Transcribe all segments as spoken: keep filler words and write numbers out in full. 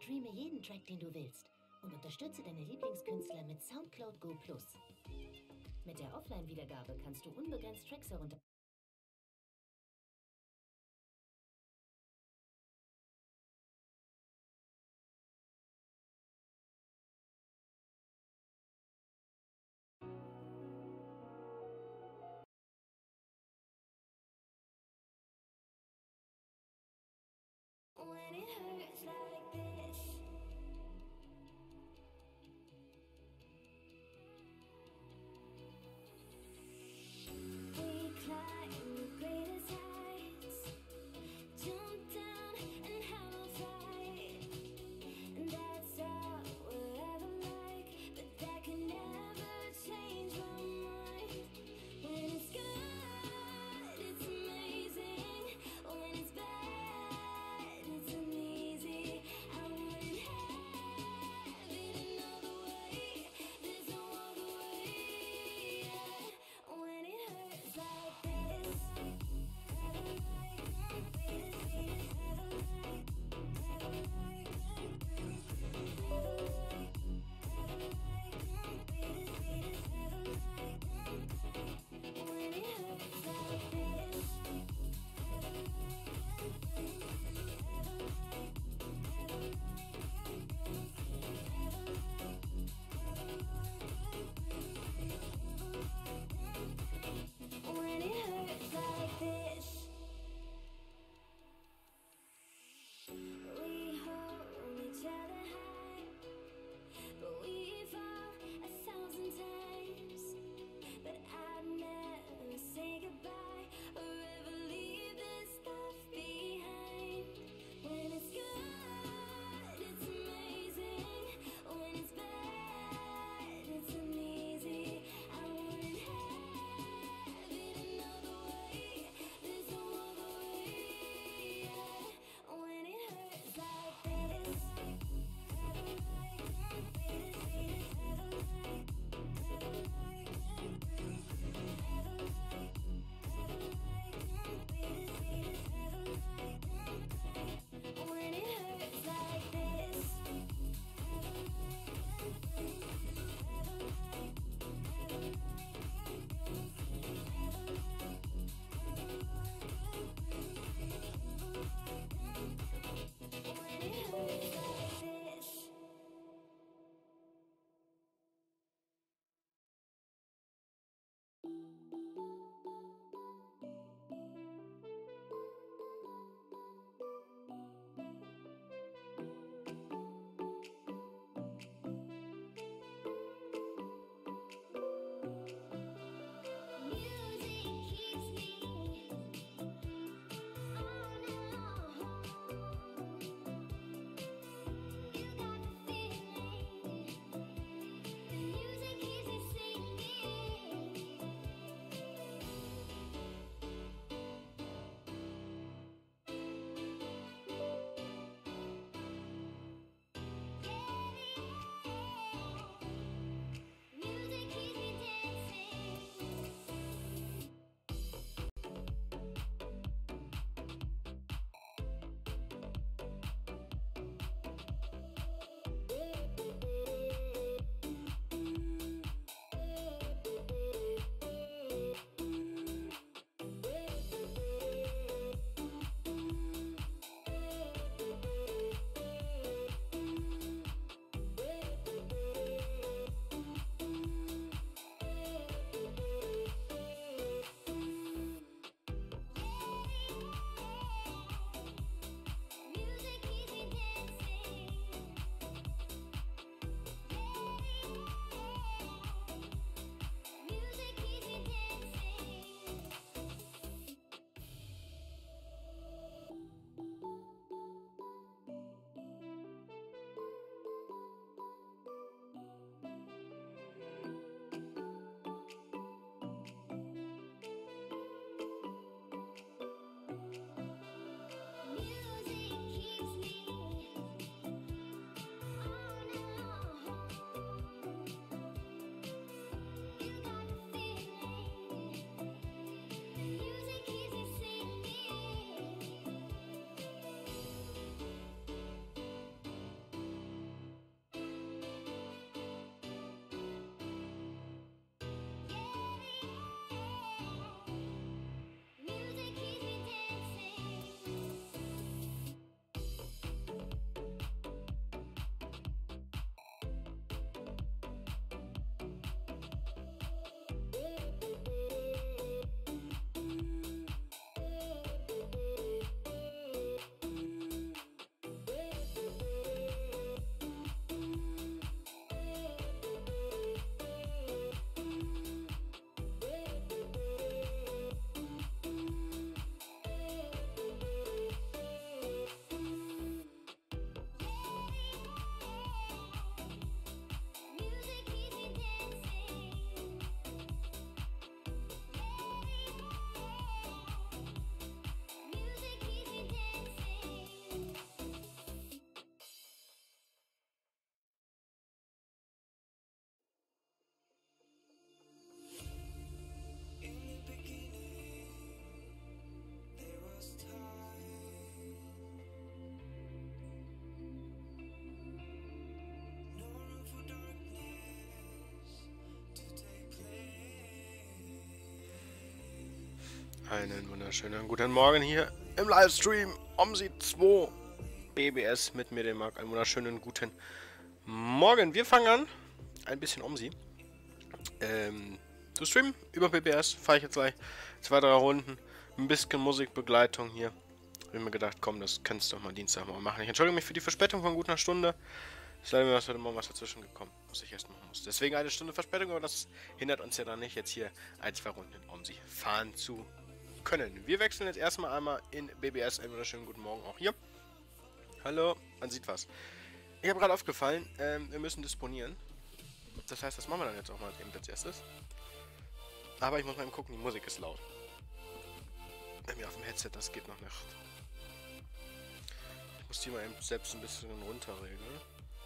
Streame jeden Track, den du willst und unterstütze deine Lieblingskünstler mit Soundcloud Go Plus. Mit der Offline-Wiedergabe kannst du unbegrenzt Tracks herunter... When it hurts like this, we climb the greatest heights, jump down and have a fight, and that's all we'll ever like, but that can never change my mind. When it's good, it's amazing. When it's bad, it's uneasy. I Einen wunderschönen guten Morgen hier im Livestream OMSI zwei B B S mit mir, dem Marc. Einen wunderschönen guten Morgen. Wir fangen an, ein bisschen OMSI ähm, zu streamen über B B S. Fahre ich jetzt gleich zwei, drei Runden, ein bisschen Musikbegleitung hier. Ich habe mir gedacht, komm, das kannst du doch mal Dienstag mal machen. Ich entschuldige mich für die Verspätung von gut einer Stunde. Es ist leider mir was heute Morgen was dazwischen gekommen, was ich erst machen muss. Deswegen eine Stunde Verspätung, aber das hindert uns ja dann nicht, jetzt hier ein, zwei Runden in OMSI fahren zu können. Wir wechseln jetzt erstmal einmal in B B S. Einen wunderschönen guten Morgen auch hier. Hallo, man sieht was. Ich habe gerade aufgefallen, ähm, wir müssen disponieren. Das heißt, das machen wir dann jetzt auch mal eben als erstes. Aber ich muss mal eben gucken, die Musik ist laut. Bei mir auf dem Headset, das geht noch nicht. Ich muss die mal eben selbst ein bisschen runterregeln.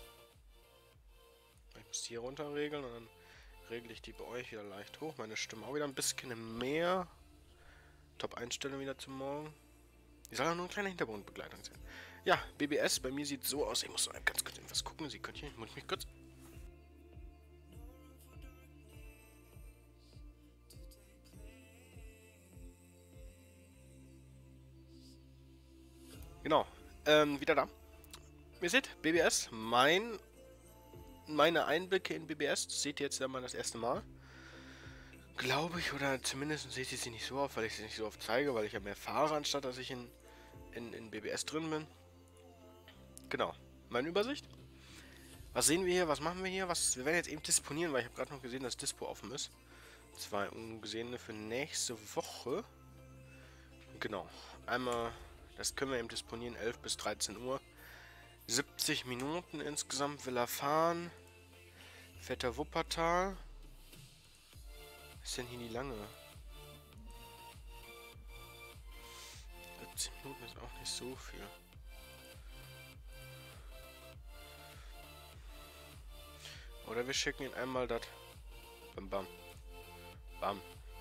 Ich muss die hier runterregeln und dann regle ich die bei euch wieder leicht hoch. Meine Stimme auch wieder ein bisschen mehr. Top-Einstellung wieder zum Morgen. Die soll auch nur eine kleine Hintergrundbegleitung sein. Ja, B B S bei mir sieht so aus. Ich muss noch ganz kurz etwas gucken. Sie könnt hier, ich muss mich kurz... Genau, ähm, wieder da. Ihr seht, B B S, mein, meine Einblicke in B B S, das seht ihr jetzt ja mal das erste Mal. Glaube ich, oder zumindest seht ihr sie nicht so oft, weil ich sie nicht so oft zeige, weil ich ja mehr fahre, anstatt dass ich in, in, in B B S drin bin. Genau, meine Übersicht. Was sehen wir hier, was machen wir hier? Was, wir werden jetzt eben disponieren, weil ich habe gerade noch gesehen, dass Dispo offen ist. Zwei ungesehene für nächste Woche. Genau, einmal, das können wir eben disponieren, elf bis dreizehn Uhr. siebzig Minuten insgesamt will er fahren. Vetter Wuppertal. Was ist denn hier die lange? siebzig Minuten ist auch nicht so viel. Oder wir schicken ihn einmal das. Bam, bam. Bam.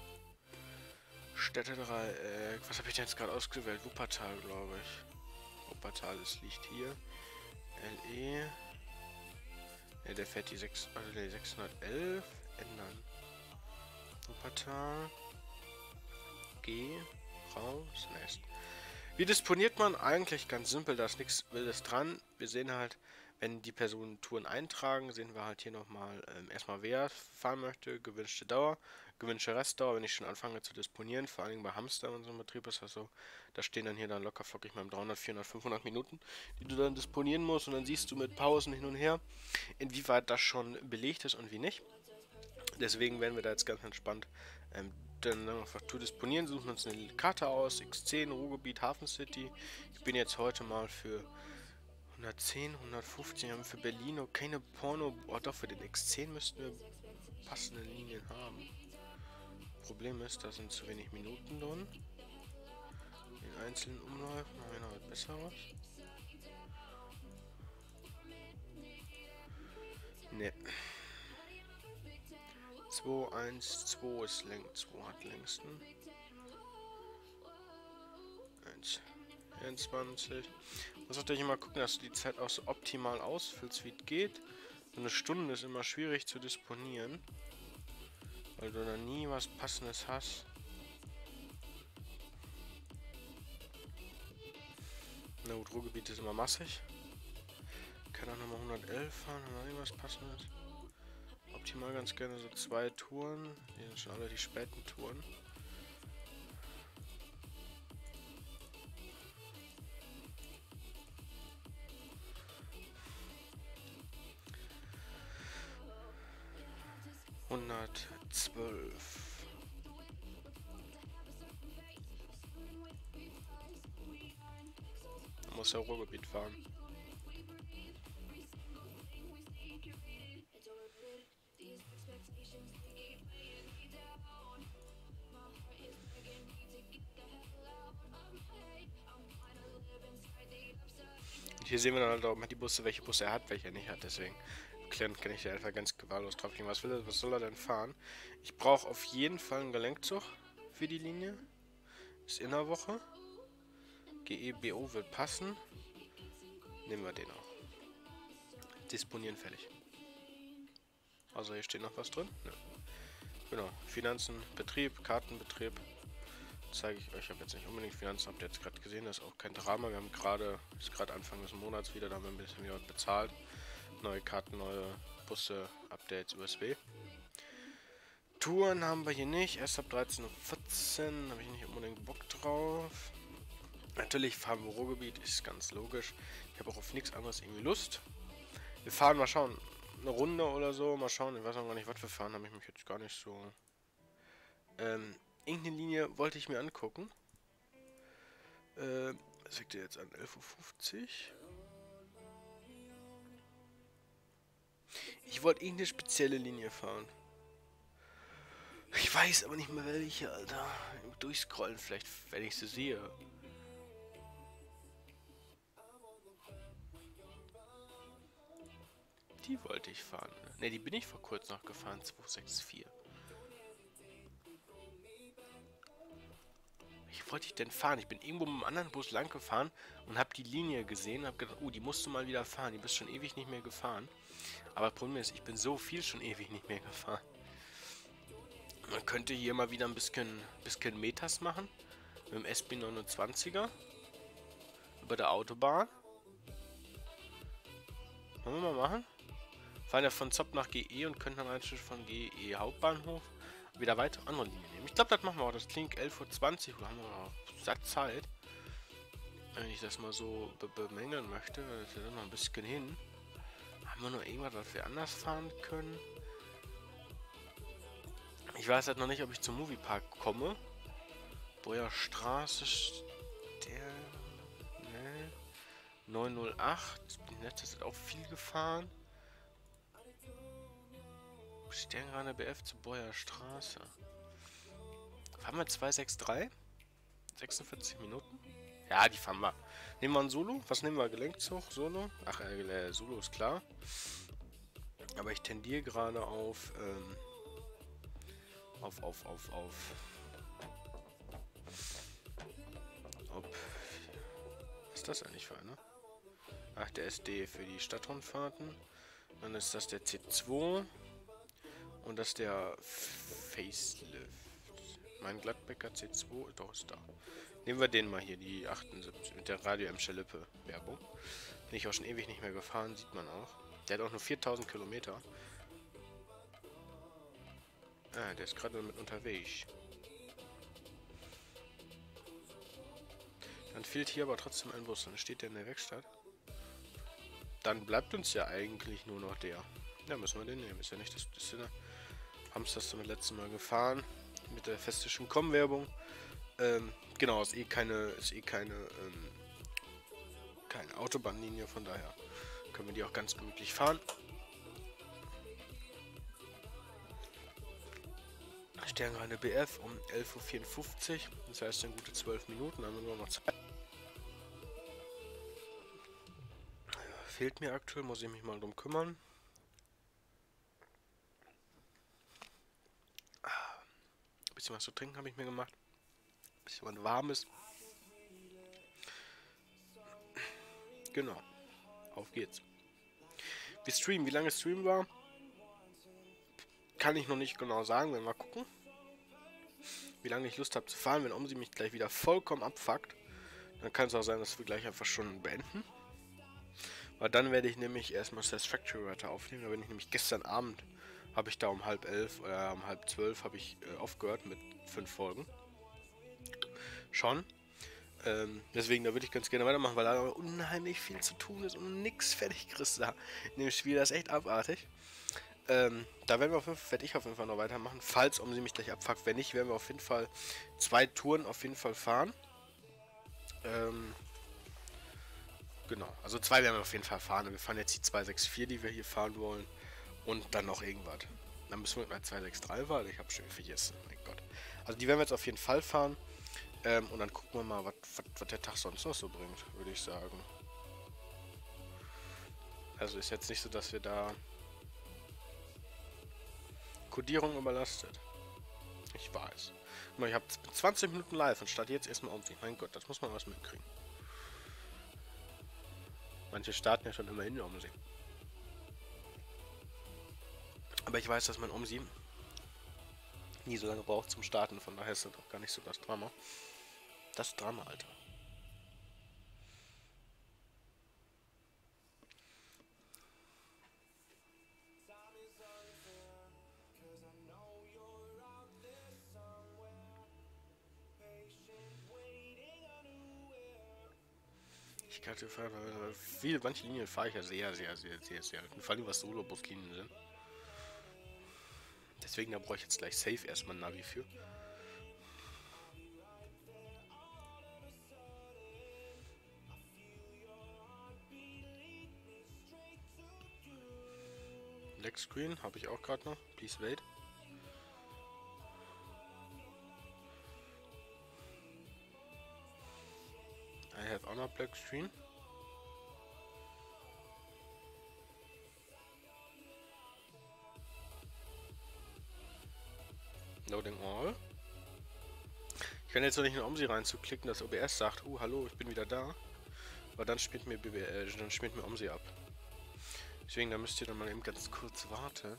Städtedreieck. Was habe ich denn jetzt gerade ausgewählt? Wuppertal, glaube ich. Wuppertal, es liegt hier. L E. Ne, der fährt die sechs, also die sechshundertelf. Ändern. Wuppertal. G. Raus. Next. Wie disponiert man? Eigentlich ganz simpel, da ist nichts Wildes dran. Wir sehen halt, wenn die Personen Touren eintragen, sehen wir halt hier nochmal ähm, erstmal, wer fahren möchte, gewünschte Dauer, gewünschte Restdauer. Wenn ich schon anfange zu disponieren, vor allem bei Hamster in unserem Betrieb ist das so, da stehen dann hier dann locker flockig mal dreihundert, vierhundert, fünfhundert Minuten, die du dann disponieren musst, und dann siehst du mit Pausen hin und her, inwieweit das schon belegt ist und wie nicht. Deswegen werden wir da jetzt ganz entspannt ähm, dann einfach zu disponieren, suchen uns eine Karte aus, X zehn, Ruhrgebiet, Hafen City. Ich bin jetzt heute mal für hundertzehn, hundertfünfzig, haben für Berlin auch keine Porno, oh doch, für den X zehn müssten wir passende Linien haben. Problem ist, da sind zu wenig Minuten drin. In einzelnen Umläufen haben wir noch was Besseres. Ne. zwei eins zwei ist längst, zwei hat längsten. eins vierundzwanzig. Muss natürlich immer gucken, dass du die Zeit auch so optimal ausfüllst, wie es geht. So eine Stunde ist immer schwierig zu disponieren, weil du da nie was Passendes hast. Na gut, Ruhrgebiet ist immer massig. Kann auch nochmal hundertelf fahren, haben wir irgendwas Passendes. Optimal ganz gerne so zwei Touren. Die sind schon alle die späten Touren. hundertzwölf. Man muss ja Ruhrgebiet fahren. Hier sehen wir dann halt auch mal die Busse, welche Busse er hat, welche er nicht hat. Deswegen klären kann ich da einfach ganz gewaltlos drauf gehen. Was will er, was soll er denn fahren? Ich brauche auf jeden Fall einen Gelenkzug für die Linie. Ist in der Woche. G E B O wird passen. Nehmen wir den auch. Disponieren fertig. Also hier steht noch was drin. Ne. Genau. Finanzen, Betrieb, Kartenbetrieb. zeige ich euch. Ich habe jetzt nicht unbedingt Finanzen, habt ihr jetzt gerade gesehen, das ist auch kein Drama. Wir haben gerade, ist gerade Anfang des Monats wieder, da haben wir ein bisschen wieder bezahlt. Neue Karten, neue Busse, Updates, U S B. Touren haben wir hier nicht, erst ab dreizehn Uhr vierzehn, habe ich nicht unbedingt Bock drauf. Natürlich fahren wir Ruhrgebiet, ist ganz logisch. Ich habe auch auf nichts anderes irgendwie Lust. Wir fahren mal schauen, eine Runde oder so, mal schauen. Ich weiß auch gar nicht, was wir fahren, habe ich mich jetzt gar nicht so... Ähm, irgendeine Linie wollte ich mir angucken. Ähm, was liegt ihr jetzt an? elf Uhr fünfzig? Ich wollte irgendeine spezielle Linie fahren. Ich weiß aber nicht mehr welche, Alter. Durchscrollen vielleicht, wenn ich sie sehe. Die wollte ich fahren. Ne, die bin ich vor kurzem noch gefahren, zwei sechs vier. Wie wollte ich denn fahren? Ich bin irgendwo mit einem anderen Bus lang gefahren und habe die Linie gesehen und habe gedacht, oh, die musst du mal wieder fahren. Die bist schon ewig nicht mehr gefahren. Aber das Problem ist, ich bin so viel schon ewig nicht mehr gefahren. Man könnte hier mal wieder ein bisschen, bisschen Metas machen. Mit dem S B neunundzwanziger. Über der Autobahn. Wollen wir mal machen? Fahren ja von Zopp nach G E und können dann eigentlich von G E Hauptbahnhof wieder weiter andere Linien nehmen. Ich glaube, das machen wir auch. Das klingt elf Uhr zwanzig. Da haben wir noch satt Zeit. Wenn ich das mal so be bemängeln möchte, das ist ja noch ein bisschen hin. Haben wir noch irgendwas, was wir anders fahren können? Ich weiß halt noch nicht, ob ich zum Moviepark komme. Boyer Straße, der ne, neun null acht. Bin letztes Jahr auch viel gefahren. Sternraner B F zu Boyer Straße. Fahren wir zwei sechs drei? sechsundvierzig Minuten? Ja, die fahren wir. Nehmen wir ein Solo? Was nehmen wir? Gelenkzug? Solo? Ach, äh, Solo ist klar. Aber ich tendiere gerade auf, ähm, auf, auf, auf, auf. Ob. Was ist das eigentlich für eine? Ach, der S D für die Stadtrundfahrten. Dann ist das der C zwei. Und das ist der Facelift. Mein Gladbecker C zwei, doch ist da. Nehmen wir den mal hier, die achtundsiebzig, mit der Radio M. Schalippe Werbung. Bin ich auch schon ewig nicht mehr gefahren, sieht man auch. Der hat auch nur viertausend Kilometer. Ah, der ist gerade mit unterwegs. Dann fehlt hier aber trotzdem ein Bus, dann steht der in der Werkstatt. Dann bleibt uns ja eigentlich nur noch der. Ja, müssen wir den nehmen. Ist ja nicht das. Ist ja, haben es das zum letzten Mal gefahren. Mit der festischen Com-Werbung. Ähm, genau, ist eh keine, ist eh keine, ähm, keine Autobahnlinie, von daher können wir die auch ganz gemütlich fahren. Sternreine B F um elf Uhr vierundfünfzig. Das heißt, in gute zwölf Minuten haben wir nur noch Zeit. Fehlt mir aktuell, muss ich mich mal drum kümmern. Ein bisschen was zu trinken habe ich mir gemacht. Ein bisschen was Warmes. Genau. Auf geht's. Wir streamen. Wie lange Stream war, kann ich noch nicht genau sagen. Wenn wir gucken, wie lange ich Lust habe zu fahren. Wenn Omsi mich gleich wieder vollkommen abfuckt, dann kann es auch sein, dass wir gleich einfach schon beenden. Weil dann werde ich nämlich erstmal Satisfactory weiter aufnehmen. Da bin ich nämlich gestern Abend, habe ich da um halb elf oder um halb zwölf habe ich äh, aufgehört mit fünf Folgen. Schon. Ähm, deswegen, da würde ich ganz gerne weitermachen, weil da unheimlich viel zu tun ist und nix fertig kriegst da in dem Spiel. Das ist echt abartig. Ähm, da werden wir auf jeden Fall, werde ich auf jeden Fall noch weitermachen, falls um sie mich gleich abfuckt. Wenn nicht, werden wir auf jeden Fall zwei Touren auf jeden Fall fahren. Ähm, genau, also zwei werden wir auf jeden Fall fahren. Und wir fahren jetzt die zwei sechs vier, die wir hier fahren wollen. Und dann noch irgendwas. Dann müssen wir mit einer zwei sechs drei fahren. Ich habe schon vergessen. Mein Gott. Also die werden wir jetzt auf jeden Fall fahren. Ähm, und dann gucken wir mal, was der Tag sonst noch so bringt, würde ich sagen. Also ist jetzt nicht so, dass wir da Kodierung überlastet. Ich weiß. Ich habe zwanzig Minuten live und starte jetzt erstmal um. Mein Gott, das muss man was mitkriegen. Manche starten ja schon immer in um sie. Aber ich weiß, dass mein Omsi nie so lange braucht zum Starten, von daher ist das auch gar nicht so das Drama. Das Drama, Alter. Ich kann fahren, weil viele, manche Linien fahre ich ja sehr, sehr, sehr, sehr, sehr. Vor allem was Solo-Bus-Linien sind. Deswegen, da brauche ich jetzt gleich safe erstmal ein Navi für. Black Screen habe ich auch gerade noch. Please wait. I have auch noch Black Screen. Loading all. Ich kann jetzt noch nicht in OMSI reinzuklicken, dass O B S sagt, uh, hallo, ich bin wieder da. Aber dann spielt mir, äh, dann spielt mir OMSI ab. Deswegen, da müsst ihr dann mal eben ganz kurz warten.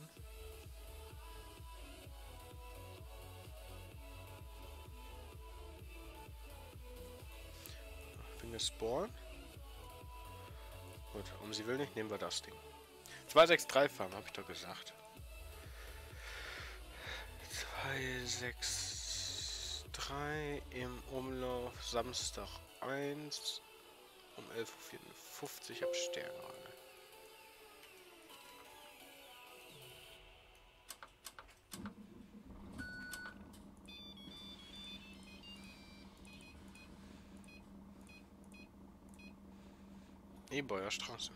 Bin gespawnt. Gut, OMSI will nicht, nehmen wir das Ding. zwei sechs drei fahren, habe ich doch gesagt. zwei sechs drei im Umlauf, Samstag eins um elf Uhr vierundfünfzig ab Sterne. Ebauer Straße.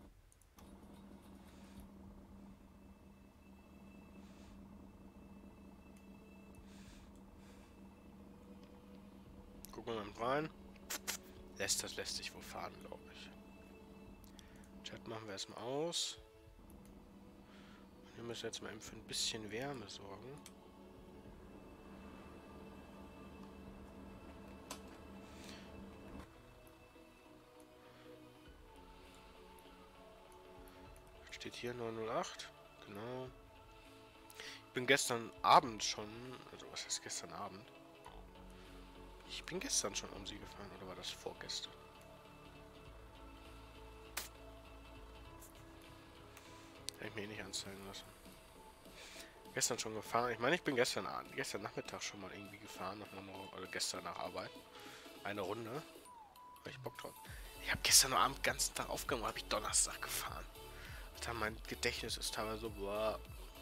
Gucken wir mal rein. Lässt das lässt sich wohl fahren, glaube ich. Chat machen wir erstmal aus. Und wir müssen jetzt mal eben für ein bisschen Wärme sorgen. Steht hier neun null acht. Genau. Ich bin gestern Abend schon, also was heißt gestern Abend? Ich bin gestern schon um sie gefahren, oder war das vorgestern? Kann ich mir eh nicht anzeigen lassen. Gestern schon gefahren. Ich meine, ich bin gestern Abend, gestern Nachmittag schon mal irgendwie gefahren, nach einer, oder gestern nach Arbeit. Eine Runde. Weil ich Bock drauf. Ich habe gestern Abend den ganzen Tag aufgenommen, habe ich Donnerstag gefahren. Alter, mein Gedächtnis ist teilweise so, boah.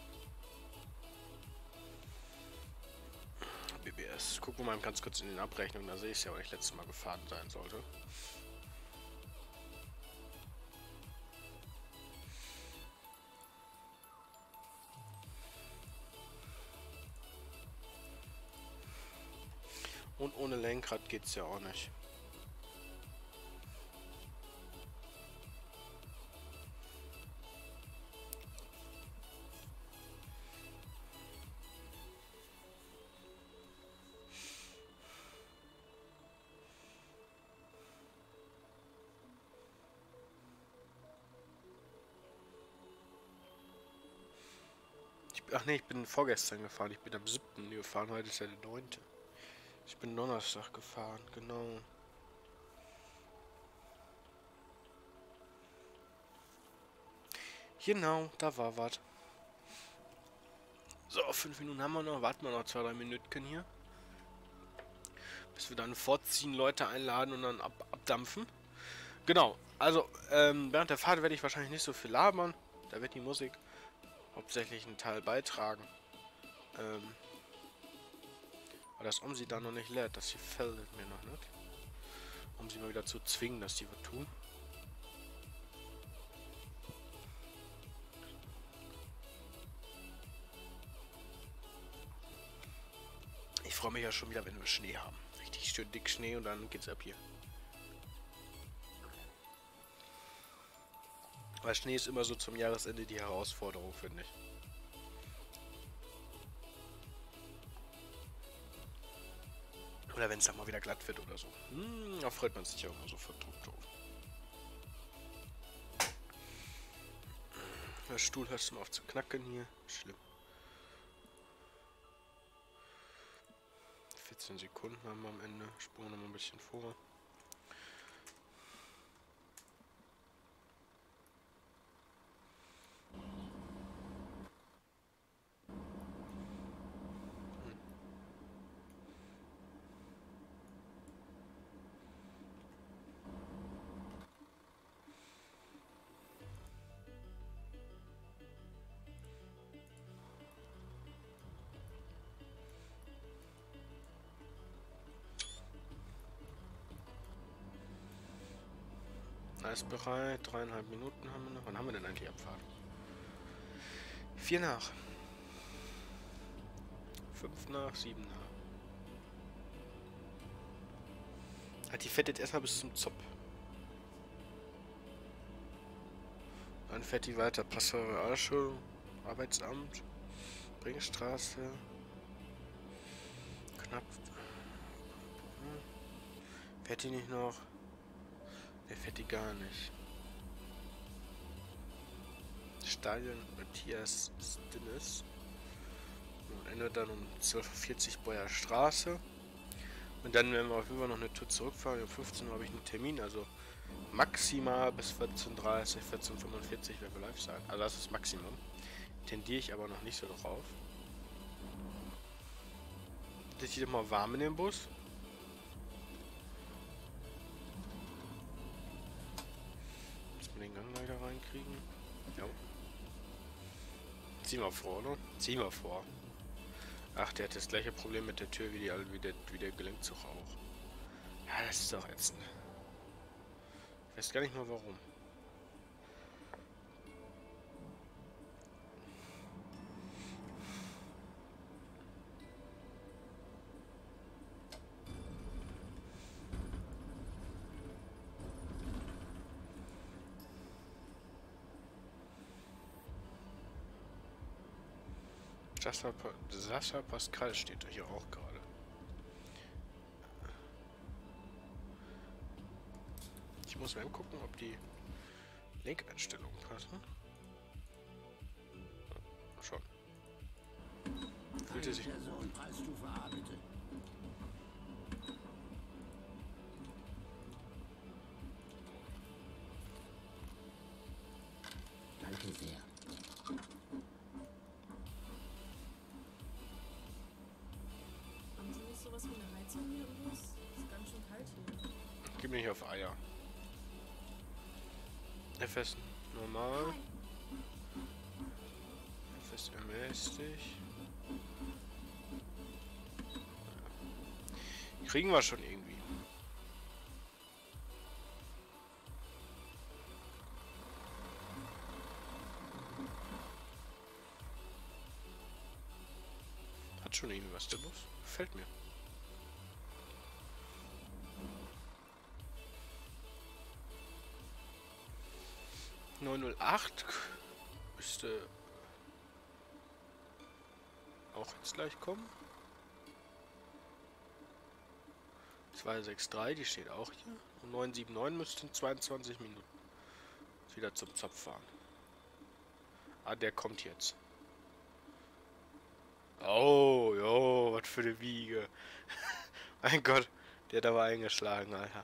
B B S. Gucken wir mal ganz kurz in den Abrechnungen, da sehe ich es ja, weil ich letztes Mal gefahren sein sollte. Und ohne Lenkrad geht es ja auch nicht. Ach nee, ich bin vorgestern gefahren. Ich bin am siebten gefahren. Heute ist ja der neunte Ich bin Donnerstag gefahren, genau. Genau, da war was. So, fünf Minuten haben wir noch. Warten wir noch zwei, drei Minuten hier. Bis wir dann vorziehen, Leute einladen und dann ab abdampfen. Genau, also ähm, während der Fahrt werde ich wahrscheinlich nicht so viel labern. Da wird die Musik hauptsächlich einen Teil beitragen. Ähm, aber das OMSI da noch nicht lädt, das gefällt mir noch nicht. Um sie mal wieder zu zwingen, dass die was tun. Ich freue mich ja schon wieder, wenn wir Schnee haben. Richtig schön dick Schnee und dann geht's ab hier. Weil Schnee ist immer so zum Jahresende die Herausforderung, finde ich. Oder wenn es dann mal wieder glatt wird oder so. Hm, da freut man sich ja immer so verdruckt drauf. Der Stuhl hörst du mal auf zu knacken hier. Schlimm. fünfzehn Sekunden haben wir am Ende. Spuren wir noch mal ein bisschen vor. Alles bereit, dreieinhalb Minuten haben wir noch. Wann haben wir denn eigentlich Abfahrt? Vier nach. Fünf nach, sieben nach. Halt die fährt jetzt erstmal bis zum Zopp. Dann fährt die weiter. Passau Realschule, Arbeitsamt, Bringstraße. Knapp. Fährt die nicht noch? Der fährt die gar nicht. Stadion Matthias Stinnes. Und endet dann um zwölf Uhr vierzig Beuer Straße. Und dann werden wir auf jeden Fall noch eine Tour zurückfahren. Um fünfzehn Uhr habe ich einen Termin, also maximal bis vierzehn Uhr dreißig, vierzehn Uhr fünfundvierzig werden wir live sein. Also das ist das Maximum. Tendiere ich aber noch nicht so drauf. Das ist immer warm in dem Bus. Den Gangleiter reinkriegen. Ja. Zieh mal vor, oder? Zieh mal vor. Ach, der hat das gleiche Problem mit der Tür wie, die, wie, der, wie der Gelenkzug auch. Ja, das ist doch ätzend. Ich weiß gar nicht mal warum. Sascha, pa Sascha Pascal steht hier auch gerade. Ich muss mal gucken, ob die Lenkeinstellungen passen. Schon. Fühlte sich. Preisstufe A, bitte. Danke sehr. Haben Sie nicht sowas wie eine Heizung hier im Bus? Ist ganz schön kalt hier. Gib mir nicht auf Eier. F S normal. F S ermäßig. Kriegen wir schon irgendwie. Hat schon irgendwie was, der Bus. Gefällt mir. neun null acht müsste auch jetzt gleich kommen. zwei sechs drei, die steht auch hier. Und neun sieben neun müsste in zweiundzwanzig Minuten wieder zum Zopf fahren. Ah, der kommt jetzt. Oh, jo, was für eine Wiege. Mein Gott, der hat aber eingeschlagen, Alter.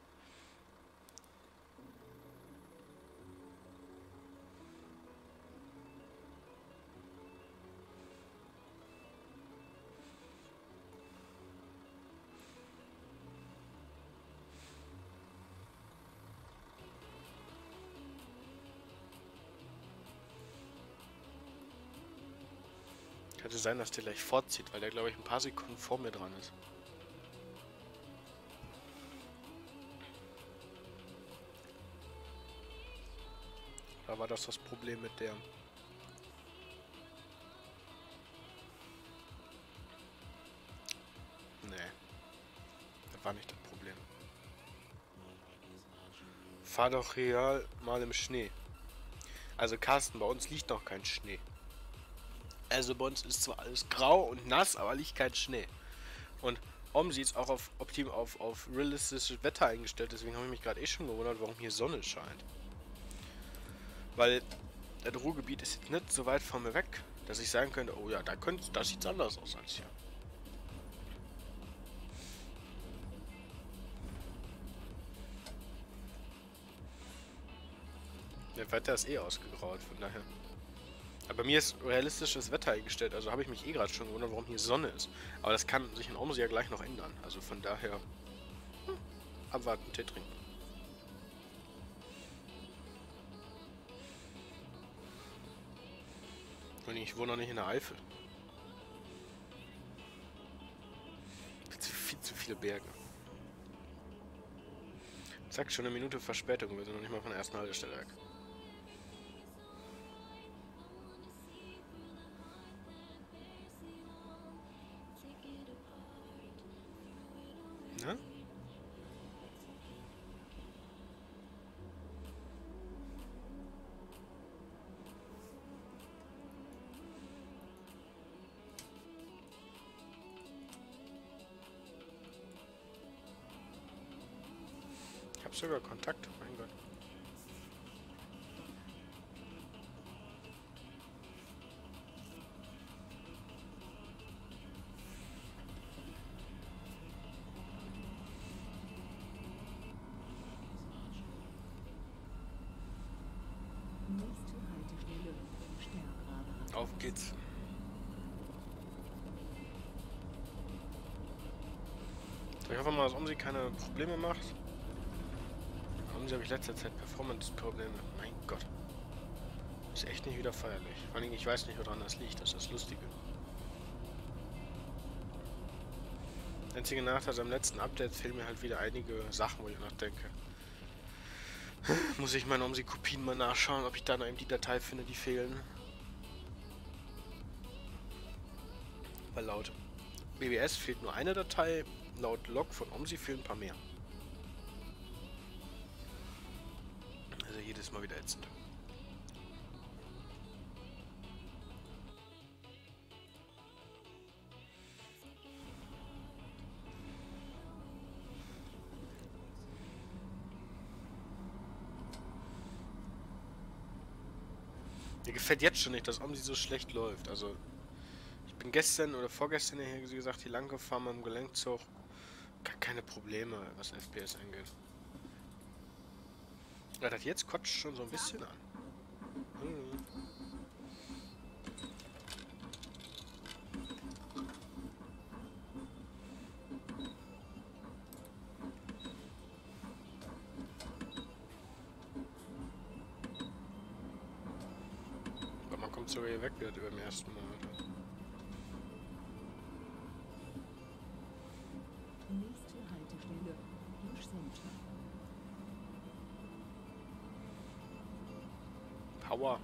Könnte sein, dass der gleich vorzieht, weil der, glaube ich, ein paar Sekunden vor mir dran ist. Da war das das Problem mit der... Nee. Das war nicht das Problem. Fahr doch real mal im Schnee. Also Carsten, bei uns liegt noch kein Schnee. Also bei uns ist zwar alles grau und nass, aber liegt kein Schnee. Und Omsi ist auch auf Optim auf, auf realistisches Wetter eingestellt, deswegen habe ich mich gerade eh schon gewundert, warum hier Sonne scheint. Weil das Ruhrgebiet ist jetzt nicht so weit von mir weg, dass ich sagen könnte, oh ja, da könnte, da sieht es anders aus als hier. Der Wetter ist eh ausgegraut, von daher. Aber bei mir ist realistisches Wetter eingestellt, also habe ich mich eh gerade schon gewundert, warum hier Sonne ist. Aber das kann sich in Omsi ja gleich noch ändern. Also von daher hm, abwarten, Tee trinken. Und ich wohne noch nicht in der Eifel. Viel zu, viel zu viele Berge. Zack, schon eine Minute Verspätung. Wir sind noch nicht mal von der ersten Haltestelle weg. Na? Ich habe sogar Kontakt, mein Gott. Nächste Haltestelle, Stärkrade. Auf geht's. Ich hoffe mal, dass Omsi keine Probleme macht. Omsi habe ich letzter Zeit Performance-Probleme. Mein Gott. Ist echt nicht wieder feierlich. Vor allem, ich weiß nicht, woran das liegt. Das ist das Lustige. Der einzige Nachteil am letzten Update fehlen mir halt wieder einige Sachen, wo ich nachdenke. Muss ich meine Omsi-Kopien mal nachschauen, ob ich da noch eben die Datei finde, die fehlen. Weil laut B B S fehlt nur eine Datei, laut Log von Omsi fehlen ein paar mehr. Also jedes Mal wieder ätzend. Mir gefällt jetzt schon nicht, dass Omsi so schlecht läuft. Also, ich bin gestern oder vorgestern hier, wie gesagt, hier lang gefahren mit dem Gelenkzug. Gar keine Probleme, was F P S angeht. Ja, das jetzt kotzt schon so ein bisschen an. Hm. Man kommt sogar hier weg, wieder beim ersten Mal. Alter. Nächste Haltestelle, Hirsch Center. Power.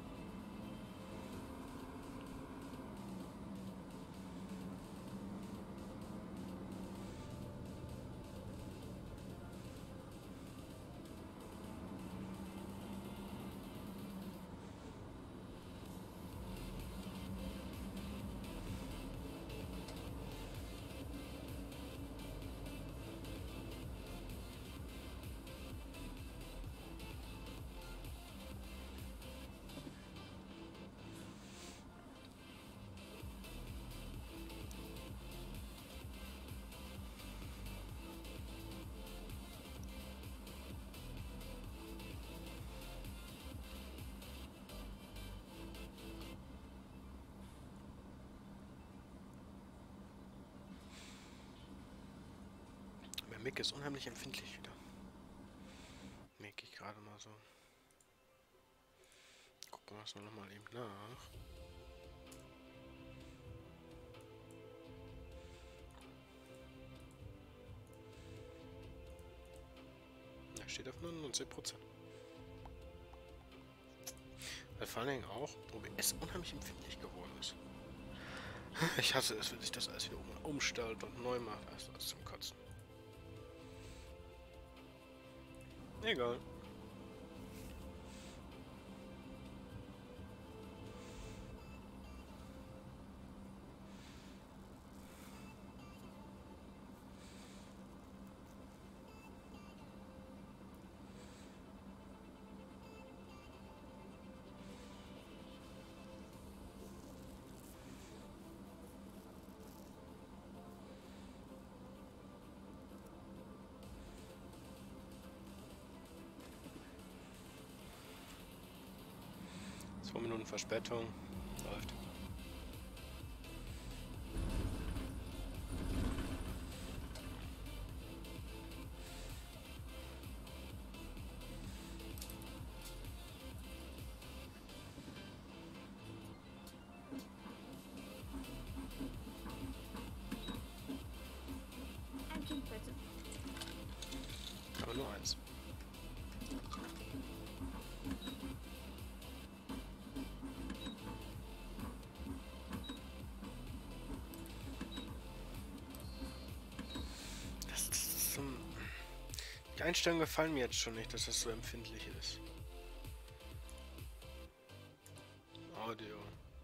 Mick ist unheimlich empfindlich wieder. Merke ich gerade mal so. Gucken wir es noch mal eben nach. Da steht auf neunundneunzig Prozent. Weil vor allen Dingen auch O B S unheimlich empfindlich geworden ist. Ich hasse es, wenn sich das alles wieder um, umstellt und neu macht. Also das ist zum Kotzen. Egal. Zwei Minuten Verspätung. Läuft. Ein Kind bitte. Aber nur eins. Das, das ist so, die Einstellungen gefallen mir jetzt schon nicht, dass das so empfindlich ist. Audio.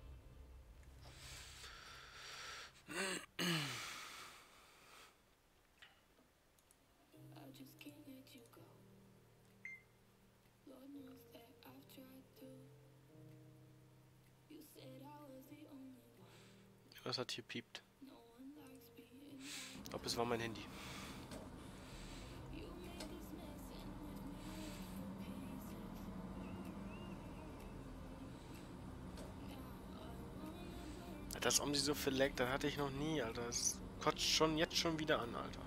I just can't let you go. Lord knows that I've tried to. You said I was the only one. Was hat hier piept? No one likes being Ich glaube, es war mein Handy. you made this mess and left me Das um sie so viel leckt, das hatte ich noch nie, Alter. Das kotzt schon jetzt schon wieder an, Alter.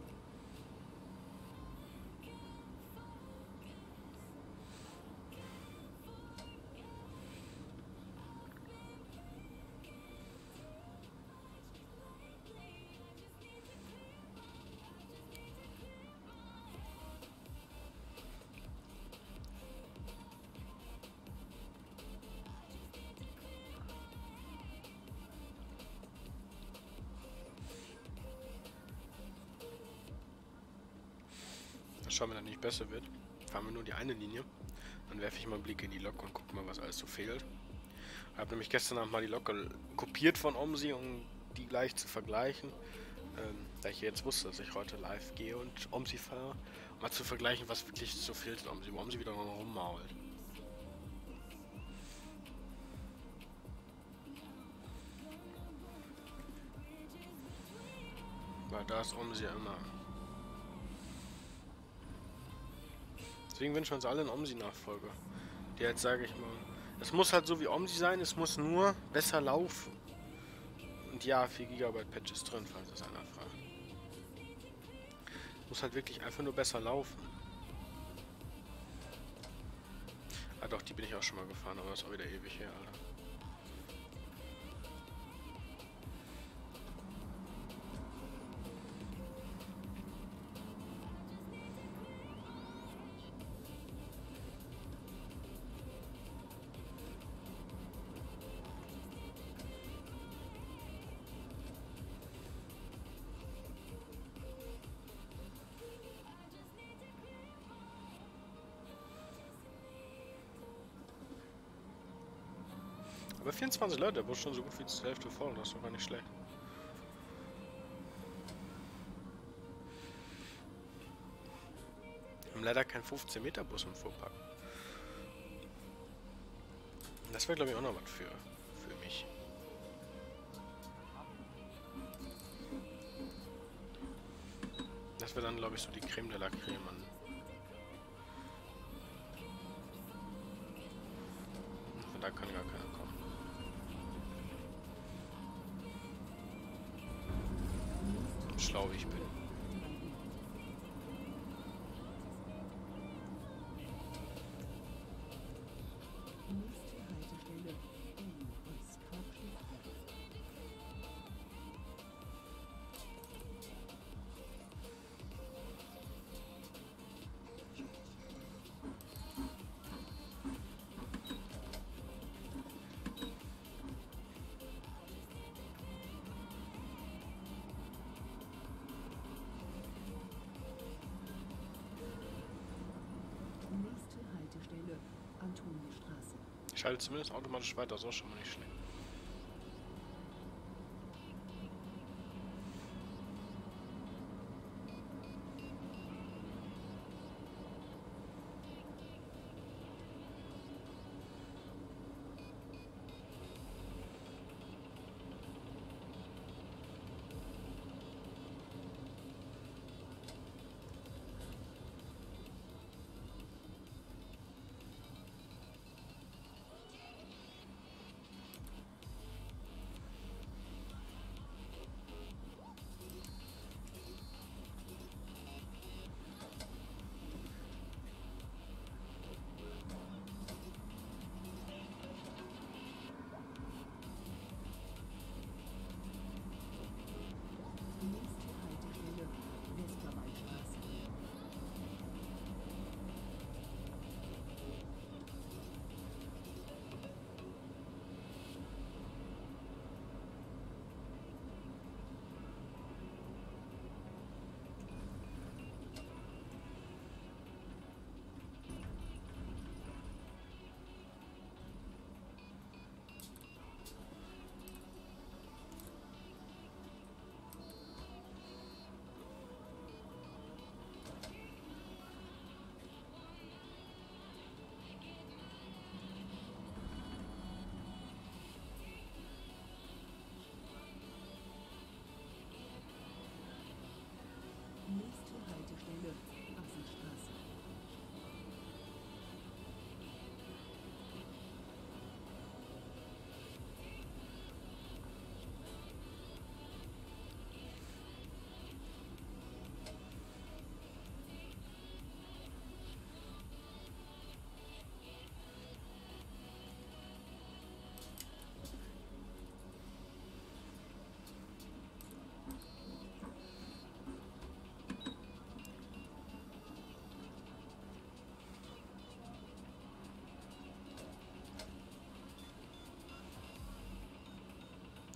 Schauen, wenn das nicht besser wird. Fahren wir nur die eine Linie. Dann werfe ich mal einen Blick in die Lok und gucke mal, was alles so fehlt. Ich habe nämlich gestern Abend mal die Lok kopiert von OMSI, um die gleich zu vergleichen. Ähm, da ich jetzt wusste, dass ich heute live gehe und OMSI fahre. Um mal zu vergleichen, was wirklich so fehlt in OMSI. Wo OMSI wieder noch rummault. Weil da ist OMSI ja immer. Deswegen wünschen wir uns alle einen OMSI-Nachfolger. Der jetzt, sage ich mal, es muss halt so wie OMSI sein, es muss nur besser laufen. Und ja, vier Gigabyte Patch ist drin, falls das einer fragt. Muss halt wirklich einfach nur besser laufen. Ah doch, die bin ich auch schon mal gefahren, aber das ist auch wieder ewig her, Alter. Aber vierundzwanzig Leute, der wurde schon so gut wie zur Hälfte voll, das ist doch gar nicht schlecht. Wir haben leider keinen fünfzehn Meter Bus im Fuhrpark. Das wäre, glaube ich, auch noch was für, für mich. Das wäre dann, glaube ich, so die Creme de la Creme an. Von da kann gar keiner kommen. Schlau wie ich bin. Nächste Haltestelle Berlin Ostpark Stuttgart. Nächste Haltestelle Antonienstraße. Ich schalte zumindest automatisch weiter, so schon mal nicht schlecht.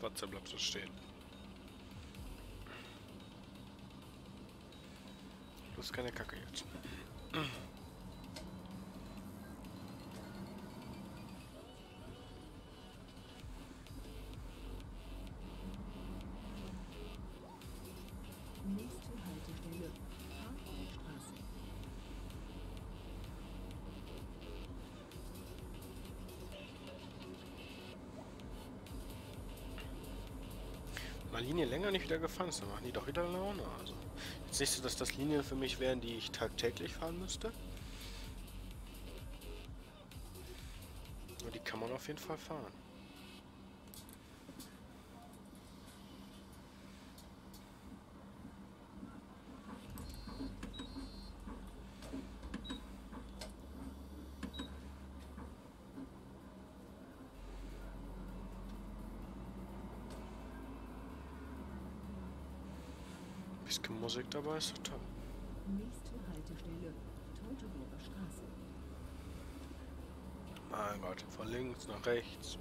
trotzdem bleibt so stehen. Bloß keine Kacke jetzt. Nächste Haltestelle Parkstraße. Mal Linie länger nicht wieder gefahren ist, dann machen die doch wieder Laune. Also jetzt nicht so, dass das Linien für mich wären, die ich tagtäglich fahren müsste. Aber die kann man auf jeden Fall fahren. Bisschen Musik dabei ist doch toll. Nächste Haltestelle Teutoburger Straße. Mein Gott, von links nach rechts.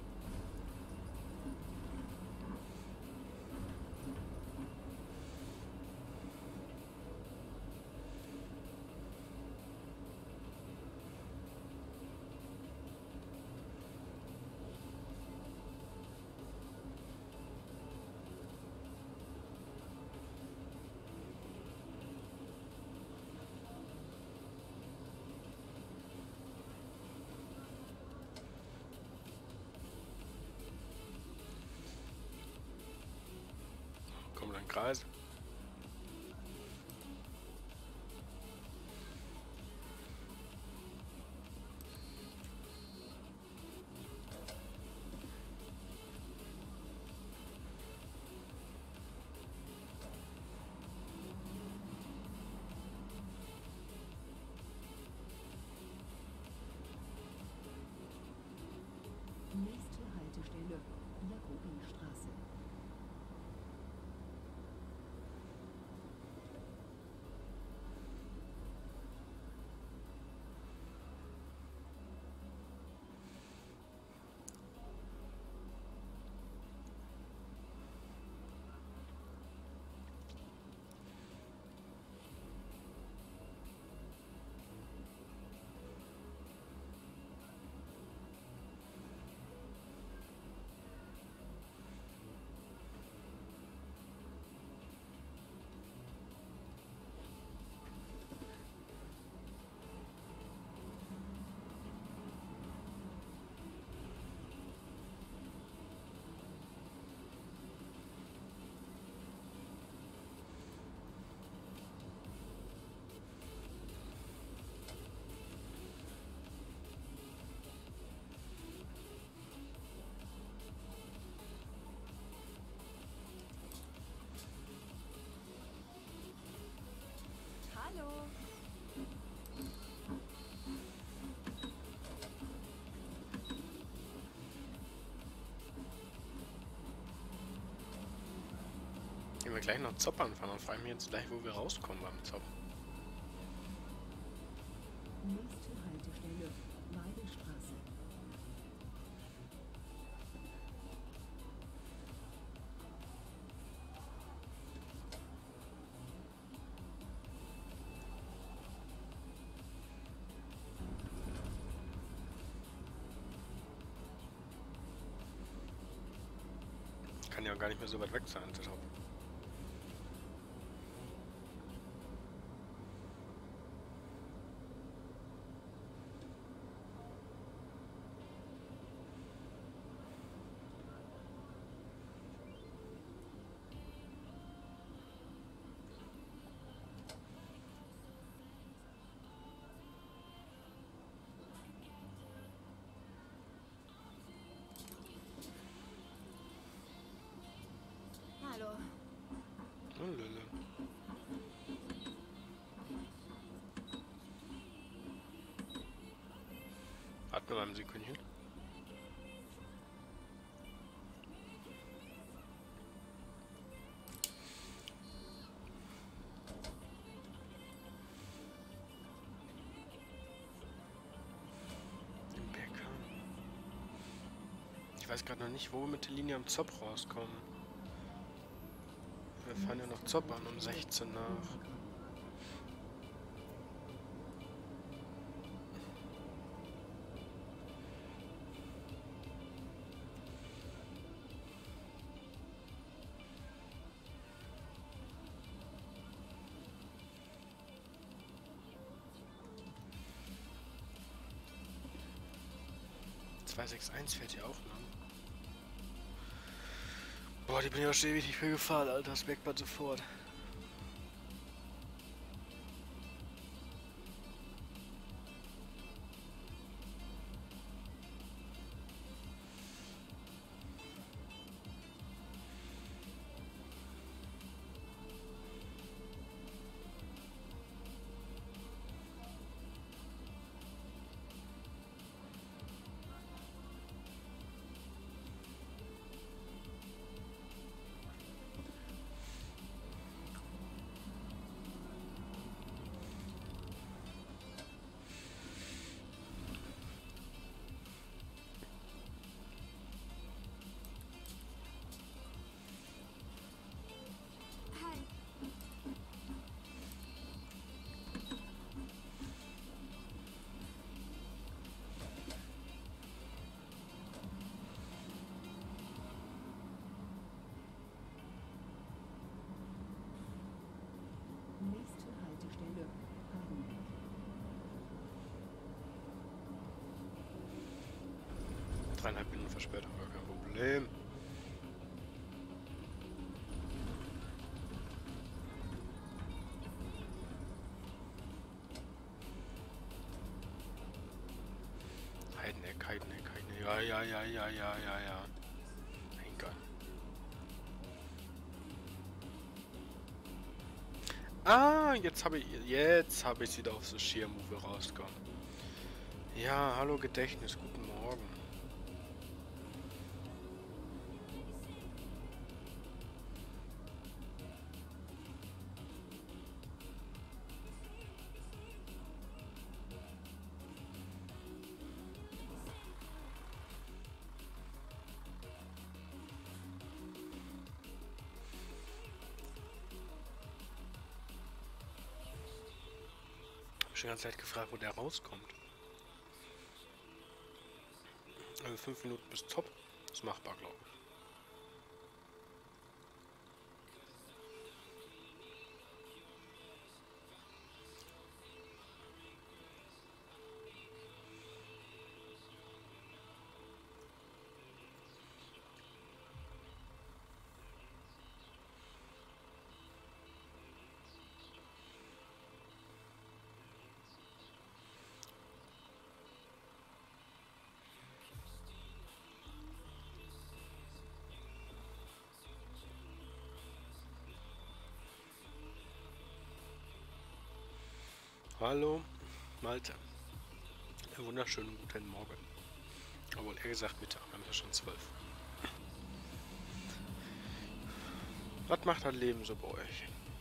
Kommt ein Kreis. Nächste Haltestelle Jakobistraße. Hallo. Wenn wir gleich noch Zopp anfangen, dann frage ich mich jetzt gleich, wo wir rauskommen beim Zopp. Nächste Haltestelle Weidestraße. Kann ja auch gar nicht mehr so weit weg sein, der Zopp. Hallo. Oh, Lille. Warten wir mal ein Sekündchen. Ich weiß gerade noch nicht, wo wir mit der Linie am Zopp rauskommen. Wir fahren ja noch Zopp an um sechzehn nach. zwei sechs eins fährt hier auch lang. Boah, die bin ich auch schon ewig nicht mehr gefahren, Alter. Das merkt man sofort. Nächste Haltestelle Heidenberg. Dreieinhalb Minuten Verspätung, gar kein Problem. Heideneck, Heideneck, Heideneck. Ja, ja, ja, ja, ja, ja, ja. Mein Gott. Ah, jetzt habe ich jetzt habe ich wieder auf so Sheer Move rausgekommen. Ja, hallo Gedächtnis, guten Morgen. Ich habe schon die ganze Zeit gefragt, wo der rauskommt. Also fünf Minuten bis Top. Ist machbar, glaube ich. Hallo, Malte. Einen wunderschönen guten Morgen. Obwohl, eher gesagt Mittag, wir haben ja schon zwölf. Was macht das Leben so bei euch?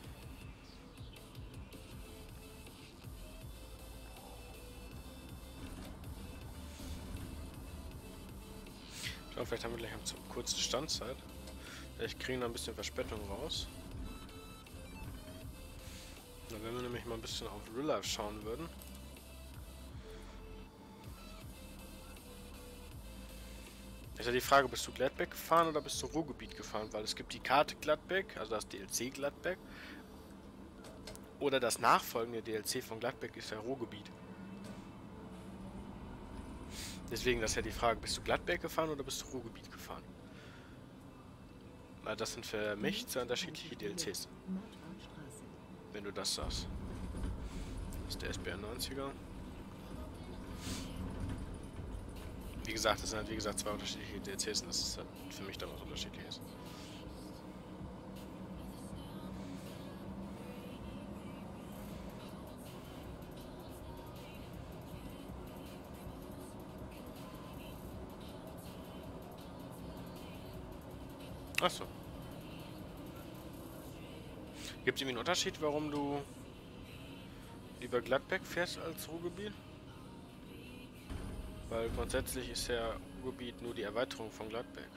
Ich glaube, vielleicht haben wir gleich eine kurze Standzeit. Vielleicht kriegen wir ein bisschen Verspätung raus. Na, wenn wir nämlich mal ein bisschen auf Real Life schauen würden. Ist ja die Frage, bist du Gladbeck gefahren oder bist du Ruhrgebiet gefahren? Weil es gibt die Karte Gladbeck, also das D L C Gladbeck. Oder das nachfolgende D L C von Gladbeck ist ja Ruhrgebiet. Deswegen, das ist ja die Frage, bist du Gladbeck gefahren oder bist du Ruhrgebiet gefahren? Weil das sind für mich zwei unterschiedliche D L Cs. Wenn du das sagst. Das ist der S B R neunziger. Wie gesagt, das sind halt wie gesagt zwei unterschiedliche D L Cs und das ist halt für mich dann was unterschiedliches. Achso. Gibt es irgendwie einen Unterschied, warum du lieber Gladbeck fährst als Ruhrgebiet? Weil grundsätzlich ist ja Ruhrgebiet nur die Erweiterung von Gladbeck.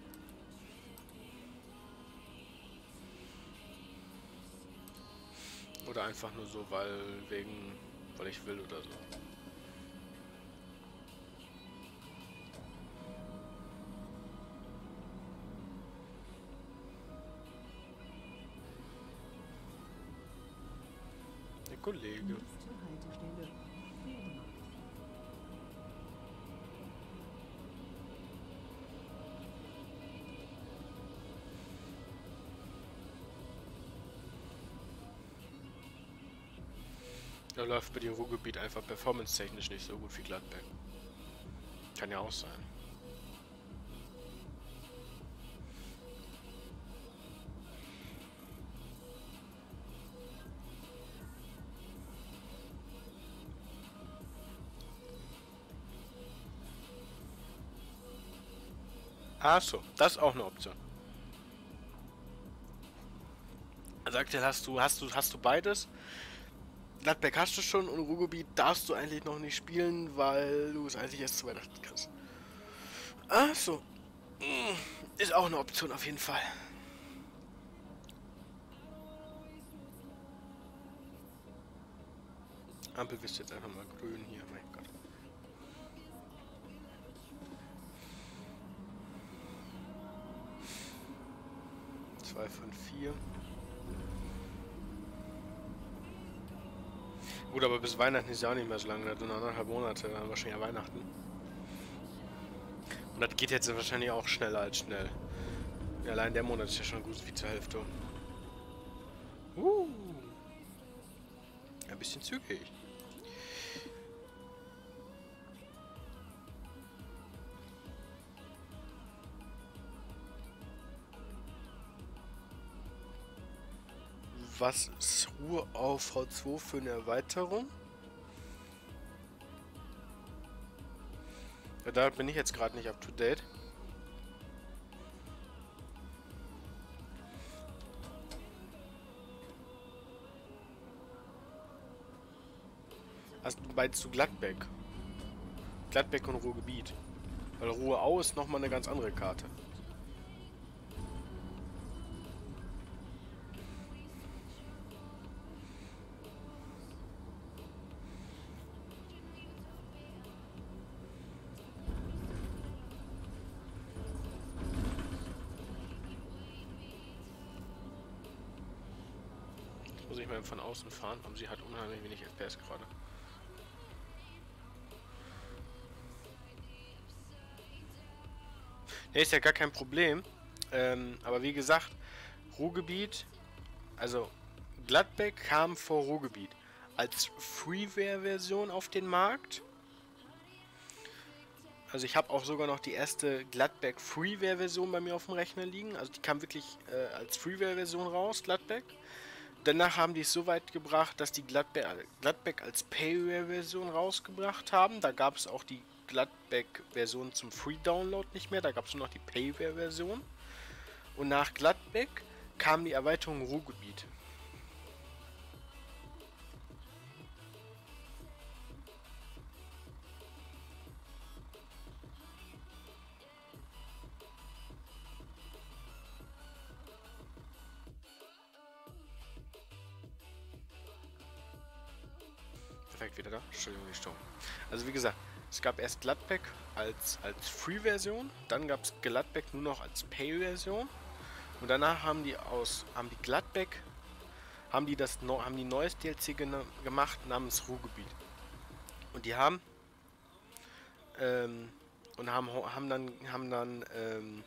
Oder einfach nur so, weil wegen, weil ich will oder so. Der Kollege. Nächste Haltestelle Wehrmacht. Da läuft bei dem Ruhrgebiet einfach performance-technisch nicht so gut wie Gladbeck. Kann ja auch sein. Ach so, das ist auch eine Option. Also aktuell hast du, hast du, hast du beides. Gladbeck hast du schon und Ruhrgebiet darfst du eigentlich noch nicht spielen, weil du es eigentlich erst zu Weihnachten kriegst. Ach so. Ist auch eine Option auf jeden Fall. Ampel bist jetzt einfach mal grün hier, mein Gott. zwei von vier. Gut, aber bis Weihnachten ist ja auch nicht mehr so lange, das sind anderthalb Monate, dann wahrscheinlich ja Weihnachten. Und das geht jetzt wahrscheinlich auch schneller als schnell. Ja, allein der Monat ist ja schon gut wie zur Hälfte. Uh. Ein bisschen zügig. Was ist Ruhe auf V zwei für eine Erweiterung? Ja, da bin ich jetzt gerade nicht up to date. Also bei zu Gladbeck. Gladbeck und Ruhrgebiet. Weil Ruhrau ist nochmal eine ganz andere Karte. Muss ich mal von außen fahren, aber sie hat unheimlich wenig F P S gerade. Ne, ist ja gar kein Problem. Ähm, aber wie gesagt, Ruhrgebiet, also Gladbeck kam vor Ruhrgebiet als Freeware-Version auf den Markt. Also ich habe auch sogar noch die erste Gladbeck Freeware-Version bei mir auf dem Rechner liegen. Also die kam wirklich äh, als Freeware-Version raus, Gladbeck. Danach haben die es so weit gebracht, dass die Gladbeck, Gladbeck als Payware-Version rausgebracht haben. Da gab es auch die Gladbeck-Version zum Free-Download nicht mehr. Da gab es nur noch die Payware-Version. Und nach Gladbeck kam die Erweiterung Ruhrgebiet. Wieder da. Entschuldigung, die Störung. Also wie gesagt, es gab erst Gladbeck als, als Free-Version, dann gab es Gladbeck nur noch als Pay-Version und danach haben die aus haben die Gladbeck haben die das haben die neues D L C gemacht namens Ruhrgebiet und die haben ähm, und haben haben dann haben dann ähm,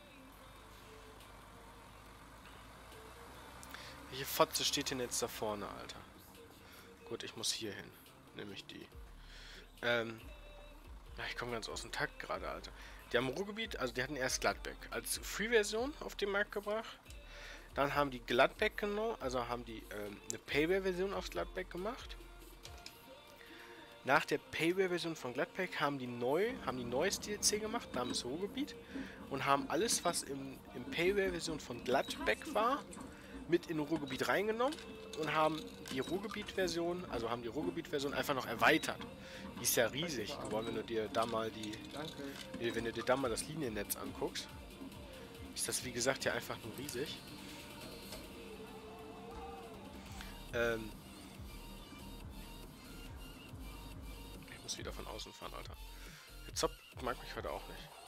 welche Fotze steht denn jetzt da vorne, Alter? Gut, ich muss hier hin. Nämlich die. Ähm, ja, ich komme ganz aus dem Takt gerade, Alter. Die haben Ruhrgebiet, also die hatten erst Gladbeck als Free-Version auf den Markt gebracht. Dann haben die Gladbeck genommen, also haben die ähm, eine Payware-Version auf Gladbeck gemacht. Nach der Payware-Version von Gladbeck haben die neu, haben die neues D L C gemacht, namens Ruhrgebiet. Und haben alles, was im, im Payware-Version von Gladbeck war, mit in Ruhrgebiet reingenommen und haben die Ruhrgebiet-Version, also haben die Ruhrgebiet-Version einfach noch erweitert. Die ist ja riesig geworden, wenn du dir da mal die, wenn du dir da mal das Liniennetz anguckst. Ist das wie gesagt ja einfach nur riesig. Ähm ich muss wieder von außen fahren, Alter. Der Zopp mag mich heute auch nicht.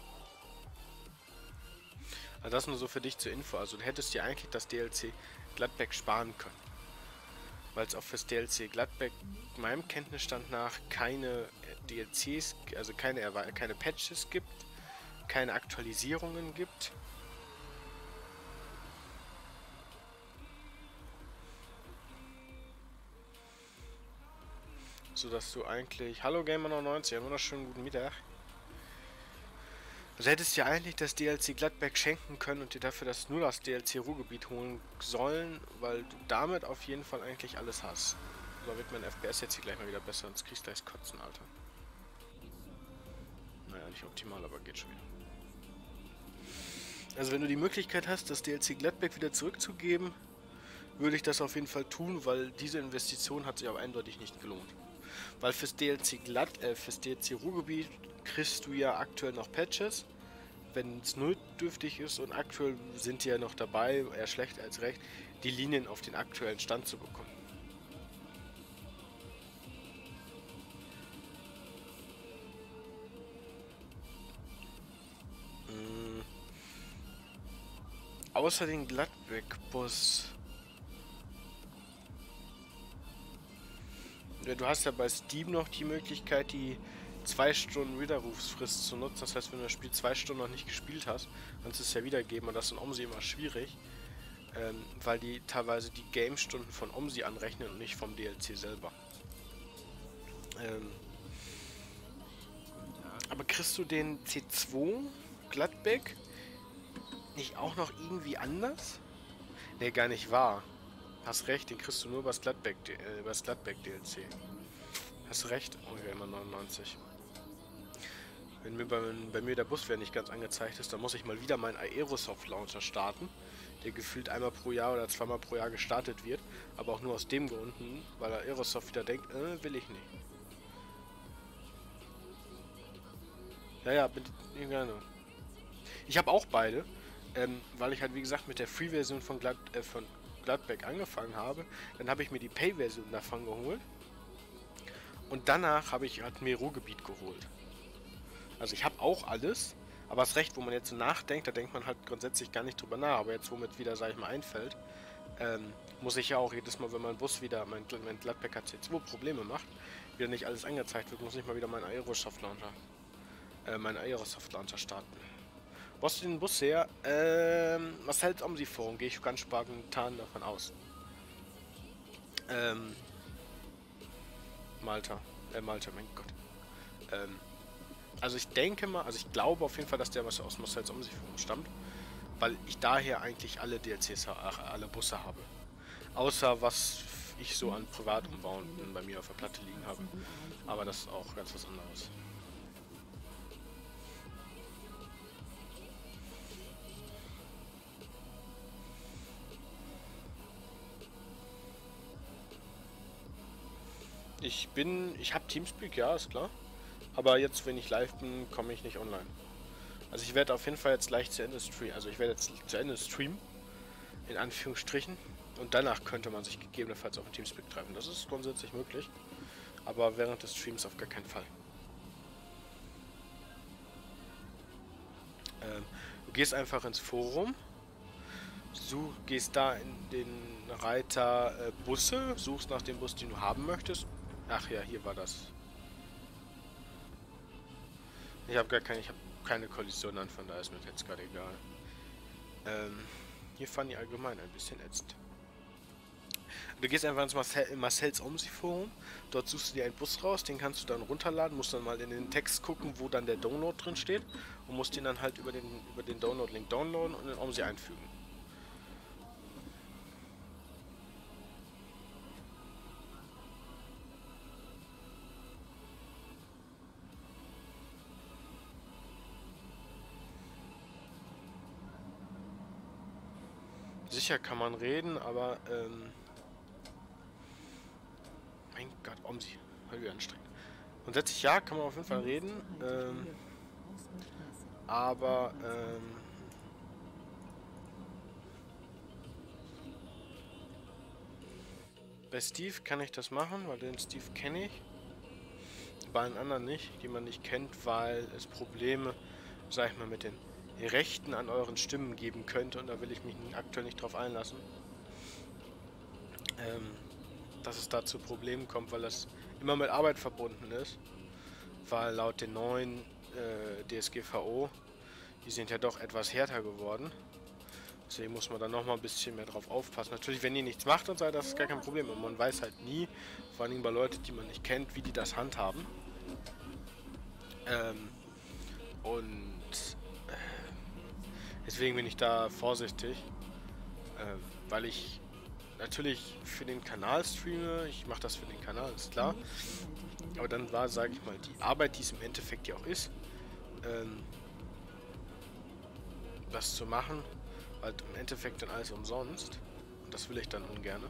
Also das nur so für dich zur Info. Also du hättest dir eigentlich das D L C Gladbeck sparen können. Weil es auch fürs D L C Gladbeck meinem Kenntnisstand nach keine D L Cs, also keine, keine Patches gibt, keine Aktualisierungen gibt. So dass du eigentlich... Hallo Gamer neunundneunzig, einen wunderschönen guten Mittag. Also hättest du ja eigentlich das D L C Gladbeck schenken können und dir dafür das nur das D L C Ruhrgebiet holen sollen, weil du damit auf jeden Fall eigentlich alles hast. So wird mein F P S jetzt hier gleich mal wieder besser, sonst kriegst du gleich das Kotzen, Alter. Naja, nicht optimal, aber geht schon wieder. Also wenn du die Möglichkeit hast, das D L C Gladbeck wieder zurückzugeben, würde ich das auf jeden Fall tun, weil diese Investition hat sich aber eindeutig nicht gelohnt. Weil fürs D L C Glatt, äh, fürs D L C Ruhrgebiet kriegst du ja aktuell noch Patches, wenn es notdürftig ist, und aktuell sind die ja noch dabei, eher schlecht als recht, die Linien auf den aktuellen Stand zu bekommen. Mm. Außer den Gladbeck-Bus. Ja, du hast ja bei Steam noch die Möglichkeit, die zwei Stunden Widerrufsfrist zu nutzen. Das heißt, wenn du das Spiel zwei Stunden noch nicht gespielt hast, kannst du es ja wiedergeben, und das ist in OMSI immer schwierig, ähm, weil die teilweise die Game-Stunden von OMSI anrechnen und nicht vom D L C selber. Ähm, aber kriegst du den C zwei Gladbeck nicht auch noch irgendwie anders? Ne, gar nicht wahr. Hast recht, den kriegst du nur über das Gladbeck, äh, über das Gladbeck D L C. Hast recht, oh, ja, immer neunundneunzig. Wenn mir bei, bei mir der Bus nicht ganz angezeigt ist, dann muss ich mal wieder meinen Aerosoft Launcher starten, der gefühlt einmal pro Jahr oder zweimal pro Jahr gestartet wird, aber auch nur aus dem Grund, weil Aerosoft wieder denkt, äh, will ich nicht. Ja, ja, bitte, gerne. Ich habe auch beide, ähm, weil ich halt wie gesagt mit der Free-Version von, Glad, äh, von Gladbeck angefangen habe. Dann habe ich mir die Pay-Version davon geholt. Und danach habe ich halt mir Ruhrgebiet geholt. Also ich habe auch alles, aber das Recht, wo man jetzt so nachdenkt, da denkt man halt grundsätzlich gar nicht drüber nach. Aber jetzt, womit wieder, sage ich mal, einfällt, ähm, muss ich ja auch jedes Mal, wenn mein Bus wieder, mein, mein Gladbecker C zwei Probleme macht, wieder nicht alles angezeigt wird, muss ich mal wieder meinen Aerosoft Launcher, äh, meinen Aerosoft Launcher starten. Wo hast du den Bus her? Ähm, was hält um sie vor? Gehe ich ganz spontan davon aus. Ähm, Malta. Äh, Malta, mein Gott. Ähm, also ich denke mal, also ich glaube auf jeden Fall, dass der was aus Marcells Umsichtführung stammt, weil ich daher eigentlich alle D L Cs, ach, alle Busse habe. Außer was ich so an Privatumbauen bei mir auf der Platte liegen habe. Aber das ist auch ganz was anderes. Ich bin, ich habe Teamspeak, ja, ist klar. Aber jetzt, wenn ich live bin, komme ich nicht online. Also ich werde auf jeden Fall jetzt gleich zu Ende streamen. Also ich werde jetzt zu Ende streamen, in Anführungsstrichen. Und danach könnte man sich gegebenenfalls auf den Teamspeak treffen. Das ist grundsätzlich möglich. Aber während des Streams auf gar keinen Fall. Ähm, du gehst einfach ins Forum. Du gehst da in den Reiter äh, Busse, suchst nach dem Bus, den du haben möchtest. Ach ja, hier war das. Ich habe gar keine, ich habe keine Kollision an, von daher ist mir jetzt gerade egal. Ähm, hier fand ich allgemein ein bisschen ätzend. Du gehst einfach ins Marcel, Marcells Omsi-Forum, dort suchst du dir einen Bus raus, den kannst du dann runterladen, musst dann mal in den Text gucken, wo dann der Download drin steht, und musst den dann halt über den, über den Download-Link downloaden und in Omsi einfügen. Sicher kann man reden, aber, ähm... mein Gott, Omsi. Mal wieder anstrengend. Grundsätzlich ja, kann man auf jeden Fall reden, ähm... aber, ähm... bei Steve kann ich das machen, weil den Steve kenne ich. Bei allen anderen nicht, die man nicht kennt, weil es Probleme, sag ich mal, mit den Rechten an euren Stimmen geben könnte. Und da will ich mich aktuell nicht drauf einlassen. Ähm, dass es da zu Problemen kommt, weil das immer mit Arbeit verbunden ist. Weil laut den neuen äh, D S G V O, die sind ja doch etwas härter geworden. Deswegen muss man da nochmal ein bisschen mehr drauf aufpassen. Natürlich, wenn ihr nichts macht und so, das ist gar kein Problem. Und man weiß halt nie, vor allem bei Leuten, die man nicht kennt, wie die das handhaben. Ähm, und äh, deswegen bin ich da vorsichtig, äh, weil ich natürlich für den Kanal streame. Ich mache das für den Kanal, ist klar. Aber dann war, sage ich mal, die Arbeit, die es im Endeffekt ja auch ist, ähm, das zu machen, halt im Endeffekt dann alles umsonst. Und das will ich dann ungerne.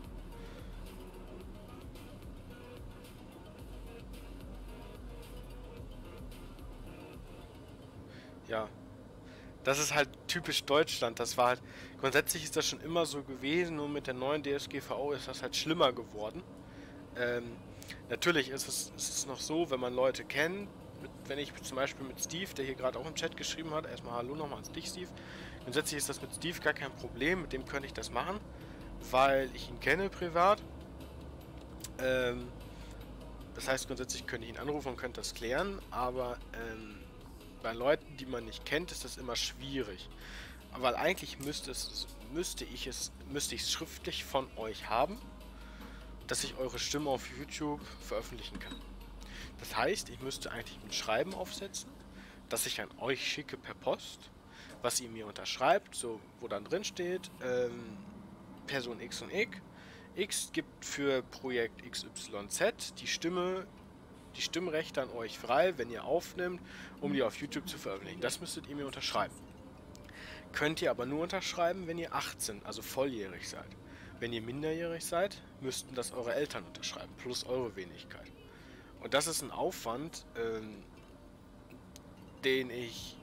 Ja. Das ist halt typisch Deutschland. Das war halt. Grundsätzlich ist das schon immer so gewesen, nur mit der neuen D S G V O ist das halt schlimmer geworden. Ähm, natürlich ist es, ist es noch so, wenn man Leute kennt, mit, wenn ich zum Beispiel mit Steve, der hier gerade auch im Chat geschrieben hat, erstmal Hallo nochmal an dich, Steve. Grundsätzlich ist das mit Steve gar kein Problem, mit dem könnte ich das machen, weil ich ihn kenne privat. Ähm, das heißt, grundsätzlich könnte ich ihn anrufen und könnte das klären, aber ähm, bei Leuten, die man nicht kennt, ist das immer schwierig. Weil eigentlich müsste es, müsste ich es, müsste ich es schriftlich von euch haben, dass ich eure Stimme auf YouTube veröffentlichen kann. Das heißt, ich müsste eigentlich ein Schreiben aufsetzen, das ich an euch schicke per Post, was ihr mir unterschreibt, so wo dann drin steht, ähm, Person X und Y. X gibt für Projekt X Y Z die Stimme, die Stimmrechte an euch frei, wenn ihr aufnimmt, um die auf YouTube zu veröffentlichen. Das müsstet ihr mir unterschreiben. Könnt ihr aber nur unterschreiben, wenn ihr achtzehn, also volljährig seid. Wenn ihr minderjährig seid, müssten das eure Eltern unterschreiben, plus eure Wenigkeit. Und das ist ein Aufwand, ähm, den ich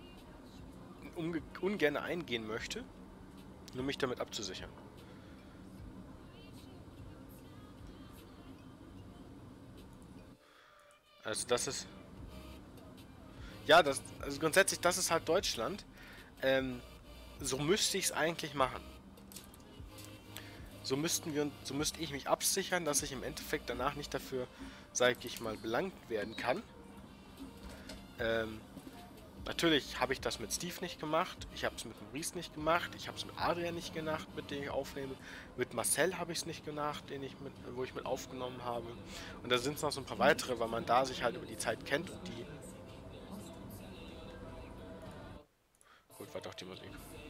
ungern eingehen möchte, nur mich damit abzusichern. Also das ist... Ja, das, also grundsätzlich, das ist halt Deutschland. Ähm, so müsste ich es eigentlich machen. So müssten wir, so müsste ich mich absichern, dass ich im Endeffekt danach nicht dafür, sage ich mal, belangt werden kann. Ähm, natürlich habe ich das mit Steve nicht gemacht. Ich habe es mit Maurice nicht gemacht. Ich habe es mit Adrian nicht gemacht, mit dem ich aufnehme. Mit Marcel habe ich es nicht gemacht, den ich mit, wo ich mit aufgenommen habe. Und da sind es noch so ein paar weitere, weil man da sich halt über die Zeit kennt und die... Gut, war doch die Musik.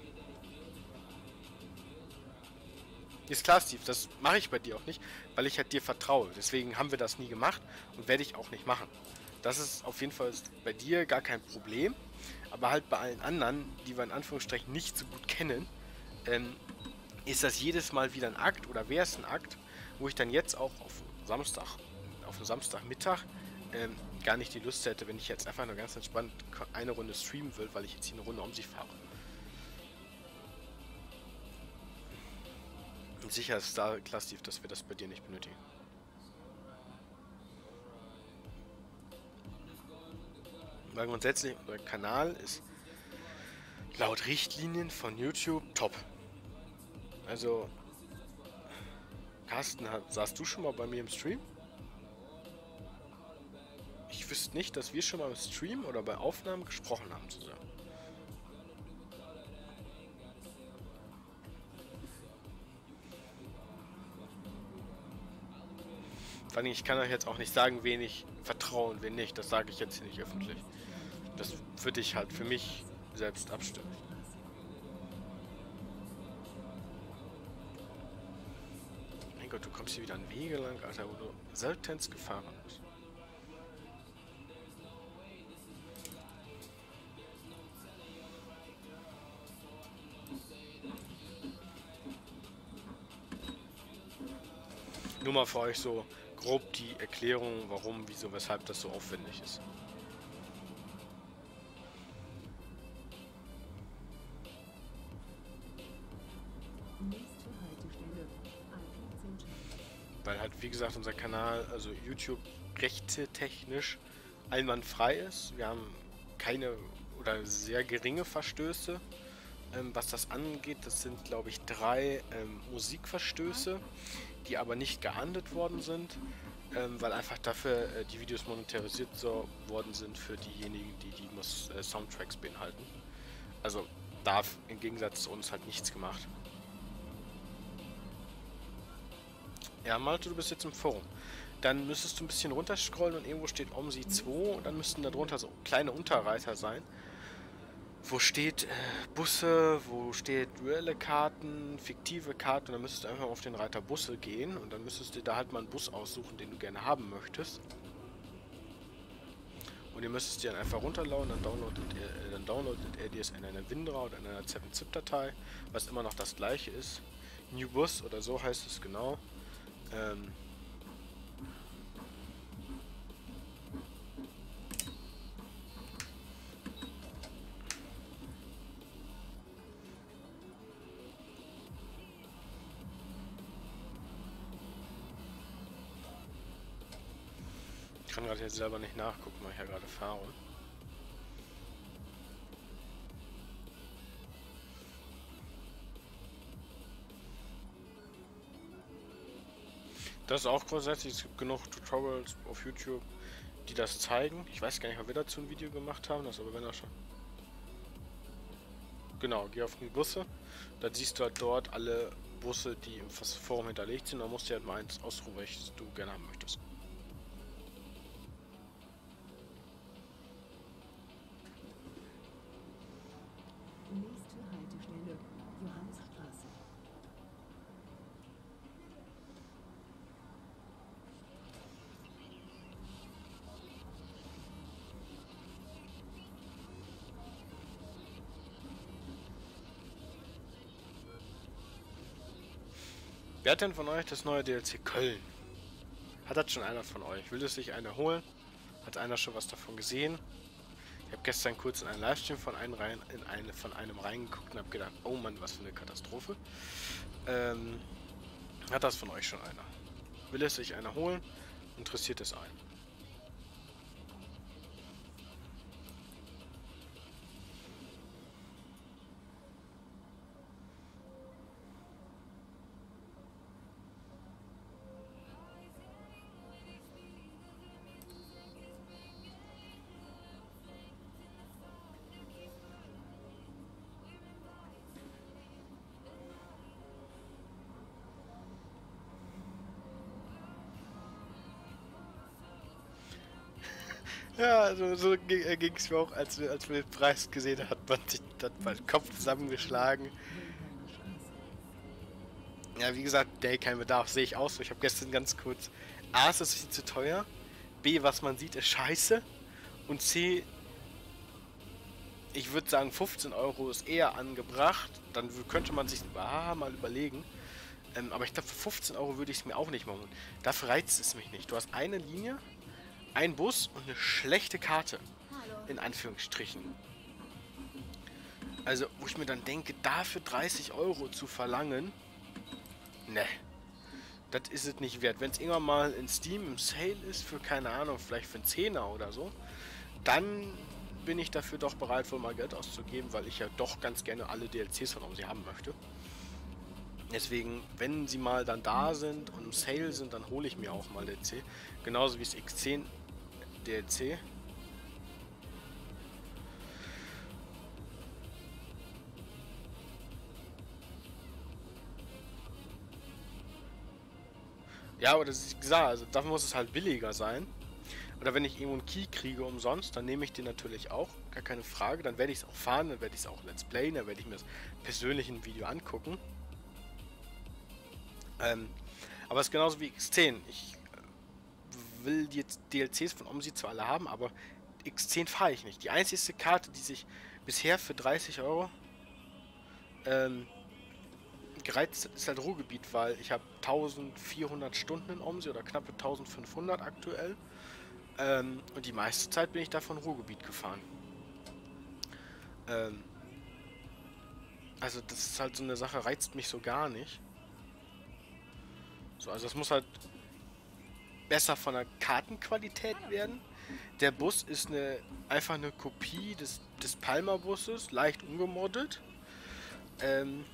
Ist klar, Steve, das mache ich bei dir auch nicht, weil ich halt dir vertraue. Deswegen haben wir das nie gemacht und werde ich auch nicht machen. Das ist auf jeden Fall bei dir gar kein Problem, aber halt bei allen anderen, die wir in Anführungsstrichen nicht so gut kennen, ähm, ist das jedes Mal wieder ein Akt oder wäre es ein Akt, wo ich dann jetzt auch auf Samstag, auf einen Samstagmittag ähm, gar nicht die Lust hätte, wenn ich jetzt einfach nur ganz entspannt eine Runde streamen will, weil ich jetzt hier eine Runde um sie fahre. Und sicher ist da klar, Steve, dass wir das bei dir nicht benötigen. Weil grundsätzlich unser Kanal ist laut Richtlinien von YouTube top. Also, Carsten, saßt du schon mal bei mir im Stream? Ich wüsste nicht, dass wir schon mal im Stream oder bei Aufnahmen gesprochen haben zusammen. Ich kann euch jetzt auch nicht sagen, wen ich vertraue und wen nicht. Das sage ich jetzt hier nicht öffentlich. Das würde ich halt für mich selbst abstimmen. Mein Gott, du kommst hier wieder an Wege lang, Alter, wo du seltenst gefahren bist. Nur mal für euch so grob die Erklärung, warum, wieso, weshalb das so aufwendig ist. Nächste Haltestelle. A fünfzehn. Weil halt, wie gesagt, unser Kanal, also YouTube, rechte technisch einwandfrei ist. Wir haben keine oder sehr geringe Verstöße, ähm, was das angeht. Das sind, glaube ich, drei ähm, Musikverstöße, die aber nicht geahndet worden sind, ähm, weil einfach dafür äh, die Videos monetarisiert so worden sind für diejenigen, die die Mus äh, Soundtracks beinhalten. Also da im Gegensatz zu uns halt nichts gemacht. Ja, Malte, du bist jetzt im Forum. Dann müsstest du ein bisschen runterscrollen und irgendwo steht OMSI zwei und dann müssten da drunter so kleine Unterreiter sein. Wo steht äh, Busse, wo steht reelle Karten, fiktive Karten und dann müsstest du einfach auf den Reiter Busse gehen und dann müsstest du da halt mal einen Bus aussuchen, den du gerne haben möchtest. Und ihr müsstest dir dann einfach runterladen, dann downloadet er, dann downloadet er dir es in einer WinRAR oder in einer seven zip Datei, was immer noch das gleiche ist. New Bus oder so heißt es genau. Ähm, Ich kann gerade jetzt selber nicht nachgucken, weil ich ja gerade fahre. Das ist auch grundsätzlich, es gibt genug Tutorials auf YouTube, die das zeigen. Ich weiß gar nicht, ob wir dazu ein Video gemacht haben, das aber wenn er schon. Genau, geh auf die Busse, dann siehst du halt dort alle Busse, die im Forum hinterlegt sind, dann musst du halt mal eins ausruhen, welches du gerne haben möchtest. Nächste Haltestelle. Johannesstraße. Wer hat denn von euch das neue D L C Köln? Hat das schon einer von euch? Will es sich einer holen? Hat einer schon was davon gesehen? Ich habe gestern kurz in einen Livestream von einem, rein, in eine, von einem reingeguckt und habe gedacht, oh Mann, was für eine Katastrophe. Ähm, hat das von euch schon einer? Will es sich einer holen? Interessiert es einen? Ja, also so ging es mir auch, als wir, als wir den Preis gesehen haben, hat man sich hat man den Kopf zusammengeschlagen. Ja, wie gesagt, Day, kein Bedarf, sehe ich auch so. Ich habe gestern ganz kurz, A, ist es viel zu teuer, B, was man sieht, ist scheiße und C, ich würde sagen, fünfzehn Euro ist eher angebracht, dann könnte man sich ah, mal überlegen. Ähm, aber ich glaube, für fünfzehn Euro würde ich es mir auch nicht machen. Dafür reizt es mich nicht. Du hast eine Linie, ein Bus und eine schlechte Karte. In Anführungsstrichen. Also, wo ich mir dann denke, dafür dreißig Euro zu verlangen, ne, das ist es nicht wert. Wenn es irgendwann mal in Steam im Sale ist, für keine Ahnung, vielleicht für einen Zehner oder so, dann bin ich dafür doch bereit, wohl mal Geld auszugeben, weil ich ja doch ganz gerne alle D L Cs von OMSI haben möchte. Deswegen, wenn sie mal dann da sind und im Sale sind, dann hole ich mir auch mal D L C. Genauso wie das X zehn D L C. Ja, aber das ist gesagt, also dafür muss es halt billiger sein. Oder wenn ich irgendwo einen Key kriege umsonst, dann nehme ich den natürlich auch, gar keine Frage. Dann werde ich es auch fahren, dann werde ich es auch Let's Playen, dann werde ich mir das persönlich in Video angucken. Ähm, aber es ist genauso wie X zehn. Ich will die D L Cs von OMSI zwar alle haben, aber X zehn fahre ich nicht. Die einzige Karte, die sich bisher für dreißig Euro ähm, gereizt ist halt Ruhrgebiet, weil ich habe eintausendvierhundert Stunden in OMSI oder knappe eintausendfünfhundert aktuell. Ähm, und die meiste Zeit bin ich davon Ruhrgebiet gefahren. Ähm, also das ist halt so eine Sache, reizt mich so gar nicht. So, also es muss halt besser von der Kartenqualität werden. Der Bus ist eine einfach eine Kopie des, des Palma-Busses, leicht umgemoddet. Ähm,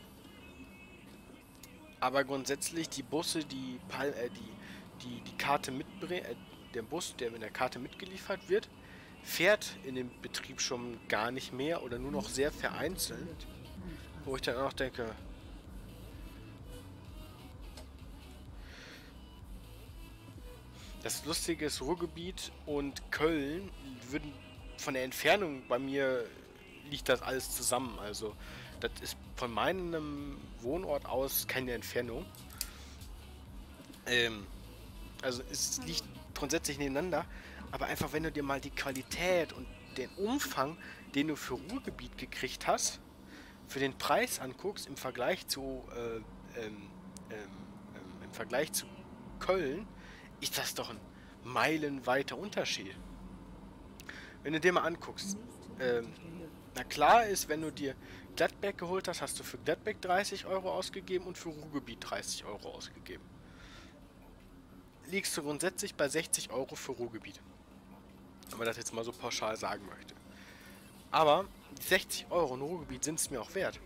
aber grundsätzlich die Busse, die Pal äh, die, die die Karte mitbringen, äh, der Bus, der mit der Karte mitgeliefert wird, fährt in dem Betrieb schon gar nicht mehr oder nur noch sehr vereinzelt. Wo ich dann auch denke, das Lustige ist, Ruhrgebiet und Köln würden von der Entfernung, bei mir liegt das alles zusammen. Also das ist von meinem Wohnort aus keine Entfernung. Ähm, also es liegt grundsätzlich nebeneinander, aber einfach wenn du dir mal die Qualität und den Umfang, den du für Ruhrgebiet gekriegt hast, für den Preis anguckst im Vergleich zu äh, ähm, ähm, ähm, im Vergleich zu Köln, ist das doch ein meilenweiter Unterschied. Wenn du dir mal anguckst, ähm, na klar ist, wenn du dir Gladbeck geholt hast, hast du für Gladbeck dreißig Euro ausgegeben und für Ruhrgebiet dreißig Euro ausgegeben. Liegst du grundsätzlich bei sechzig Euro für Ruhrgebiet. Wenn man das jetzt mal so pauschal sagen möchte. Aber die sechzig Euro in Ruhrgebiet sind es mir auch wert.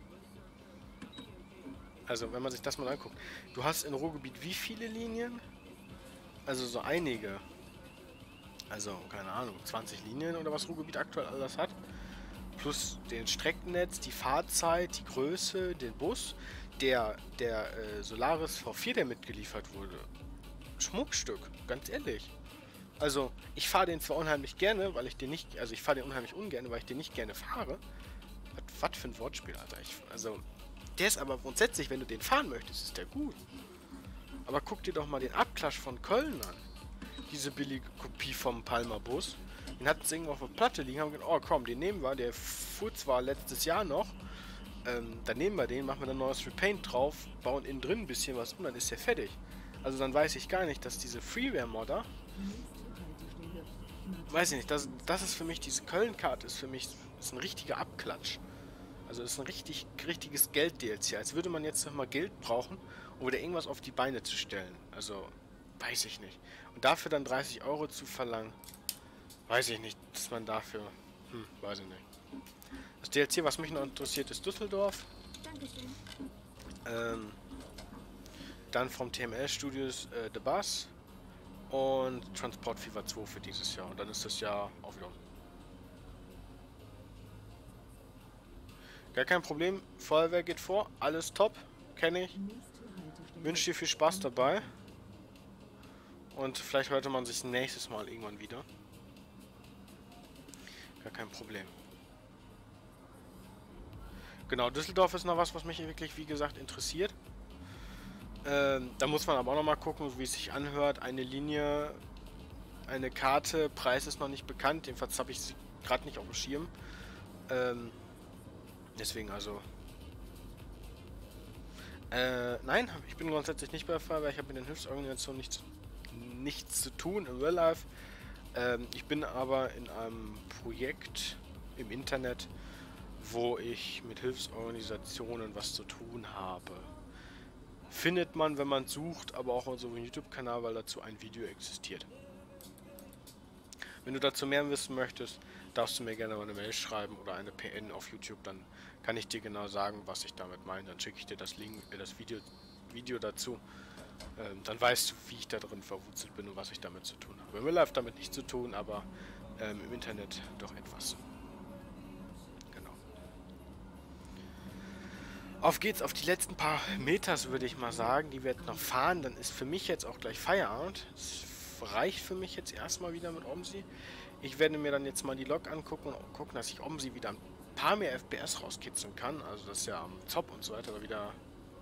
Also wenn man sich das mal anguckt. Du hast in Ruhrgebiet wie viele Linien? Also so einige. Also keine Ahnung, zwanzig Linien oder was Ruhrgebiet aktuell alles hat. Plus den Streckennetz, die Fahrzeit, die Größe, den Bus. Der, der äh, Solaris V vier, der mitgeliefert wurde. Schmuckstück, ganz ehrlich. Also, ich fahre den zwar unheimlich gerne, weil ich den nicht, also ich fahre den unheimlich ungern, weil ich den nicht gerne fahre. Was, was für ein Wortspiel, Alter. Ich, also, der ist aber grundsätzlich, wenn du den fahren möchtest, ist der gut. Aber guck dir doch mal den Abklatsch von Köln an. Diese billige Kopie vom Palma-Bus. Den hatten sie irgendwo auf der Platte liegen, haben gedacht, oh komm, den nehmen wir, der fuhr zwar letztes Jahr noch. Ähm, dann nehmen wir den, machen wir dann neues Repaint drauf, bauen innen drin ein bisschen was um, dann ist der fertig. Also dann weiß ich gar nicht, dass diese Freeware-Modder, weiß ich nicht, das, das ist für mich, diese Köln-Karte ist für mich ist ein richtiger Abklatsch. Also das ist ein richtig, richtiges Geld-D L C, als würde man jetzt nochmal Geld brauchen, um wieder irgendwas auf die Beine zu stellen. Also, weiß ich nicht. Und dafür dann dreißig Euro zu verlangen, weiß ich nicht, dass man dafür, hm, weiß ich nicht. Das D L C, was mich noch interessiert, ist Düsseldorf. Dankeschön. Ähm, dann vom T M L Studios äh, The Bus und Transport Fever zwei für dieses Jahr. Und dann ist das Jahr auch wieder. Gar kein Problem. Feuerwehr geht vor. Alles top. Kenne ich. Wünsche dir viel Spaß dabei. Und vielleicht hörte man sich nächstes Mal irgendwann wieder. Gar kein Problem. Genau, Düsseldorf ist noch was, was mich wirklich, wie gesagt, interessiert. Ähm, da muss man aber auch noch mal gucken, wie es sich anhört. Eine Linie, eine Karte, Preis ist noch nicht bekannt. Jedenfalls habe ich sie gerade nicht auf dem Schirm. Ähm, deswegen also. Äh, nein, ich bin grundsätzlich nicht bei der Feuerwehr. Ich habe mit den Hilfsorganisationen nichts, nichts zu tun im Real Life. Ähm, ich bin aber in einem Projekt im Internet, wo ich mit Hilfsorganisationen was zu tun habe. Findet man, wenn man sucht, aber auch auf unserem YouTube-Kanal, weil dazu ein Video existiert. Wenn du dazu mehr wissen möchtest, darfst du mir gerne mal eine Mail schreiben oder eine P N auf YouTube, dann kann ich dir genau sagen, was ich damit meine. Dann schicke ich dir das Link, äh, das Video, Video dazu. Ähm, dann weißt du, wie ich da drin verwurzelt bin und was ich damit zu tun habe. Im Real Life damit nichts zu tun, aber ähm, im Internet doch etwas. Auf geht's auf die letzten paar Meters, würde ich mal sagen. Die wir jetzt noch fahren. Dann ist für mich jetzt auch gleich Feierabend. Das reicht für mich jetzt erstmal wieder mit OMSI. Ich werde mir dann jetzt mal die Lok angucken und gucken, dass ich OMSI wieder ein paar mehr F P S rauskitzeln kann. Also das ist ja am Top und so weiter wieder.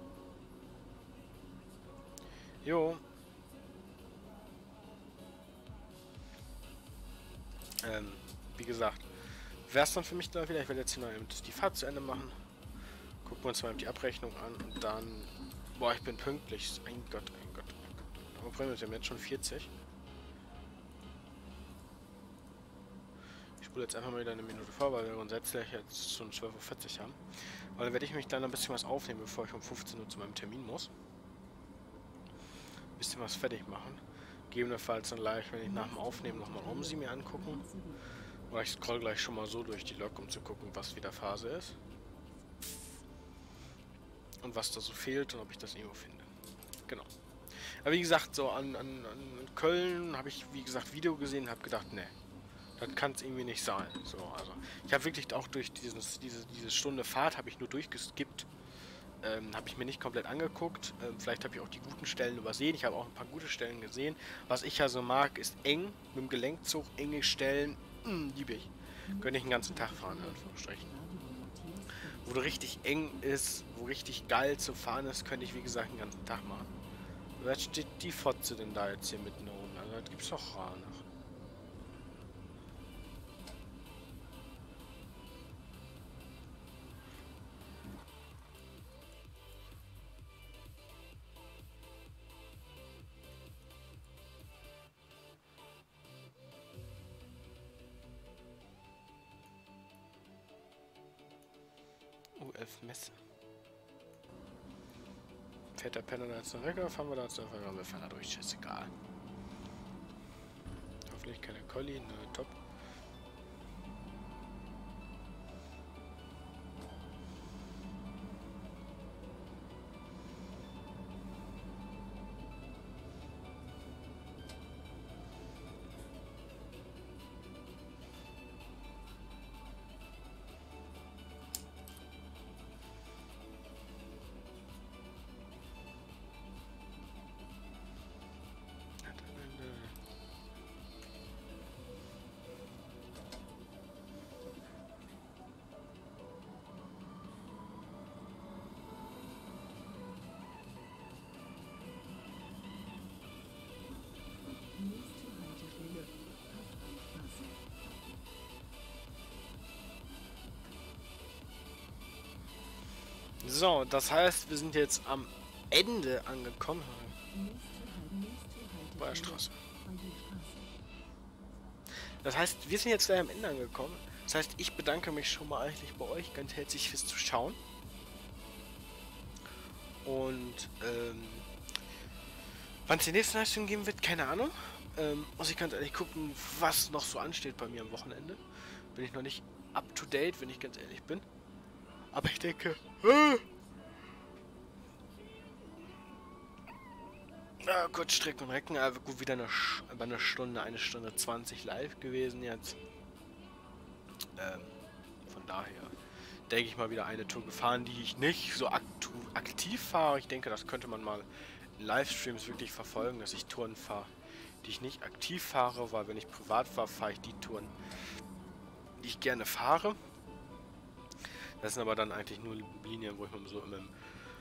Jo. Ähm, wie gesagt, wäre es dann für mich dann wieder. Ich werde jetzt hier noch die Fahrt zu Ende machen. Gucken wir uns mal die Abrechnung an und dann... Boah, ich bin pünktlich. Ein Gott, ein Gott, ein Gott. Aber wir haben jetzt schon vierzig. Ich spule jetzt einfach mal wieder eine Minute vor, weil wir grundsätzlich jetzt schon zwölf Uhr vierzig haben. Aber dann werde ich mich dann ein bisschen was aufnehmen, bevor ich um fünfzehn Uhr zu meinem Termin muss. Ein bisschen was fertig machen. Gegebenenfalls dann gleich, wenn ich nach dem Aufnehmen nochmal um sie mir angucken. Oder ich scroll gleich schon mal so durch die Log, um zu gucken, was wieder Phase ist. Und was da so fehlt und ob ich das irgendwo finde. Genau. Aber wie gesagt, so an, an, an Köln habe ich, wie gesagt, Video gesehen und habe gedacht, ne, das kann es irgendwie nicht sein. So, also ich habe wirklich auch durch dieses, diese, diese Stunde Fahrt habe ich nur durchgeskippt. Ähm, habe ich mir nicht komplett angeguckt. Ähm, vielleicht habe ich auch die guten Stellen übersehen. Ich habe auch ein paar gute Stellen gesehen. Was ich ja so mag, ist eng. Mit dem Gelenkzug, enge Stellen. Mh, liebe ich. Könnte ich den ganzen Tag fahren, in Anführungsstrichen. Wo du richtig eng ist, wo richtig geil zu fahren ist, könnte ich wie gesagt den ganzen Tag machen. Was steht die Fotze denn da jetzt hier mitten oben? Also das gibt's doch rar noch. U elf Messe. Fährt der Penner da jetzt noch weg oder fahren wir da jetzt noch weg? Wir fahren da durch, ist egal. Hoffentlich keine Colli, ne, top. So, das heißt, wir sind jetzt am Ende angekommen. Bei der Straße. Das heißt, wir sind jetzt gleich am Ende angekommen. Das heißt, ich bedanke mich schon mal eigentlich bei euch ganz herzlich fürs Zuschauen. Und, ähm, wann es die nächste Leistung geben wird, keine Ahnung. Ähm, muss ich ganz ehrlich gucken, was noch so ansteht bei mir am Wochenende. Bin ich noch nicht up to date, wenn ich ganz ehrlich bin. Aber ich denke... Äh, äh, kurz Strecken und Recken, aber gut, wieder eine, über eine Stunde, eine Stunde zwanzig live gewesen jetzt. Ähm, von daher denke ich mal wieder eine Tour gefahren, die ich nicht so aktu aktiv fahre. Ich denke, das könnte man mal in Livestreams wirklich verfolgen, dass ich Touren fahre, die ich nicht aktiv fahre, weil wenn ich privat fahre, fahre ich die Touren, die ich gerne fahre. Das sind aber dann eigentlich nur Linien, wo ich mal so immer...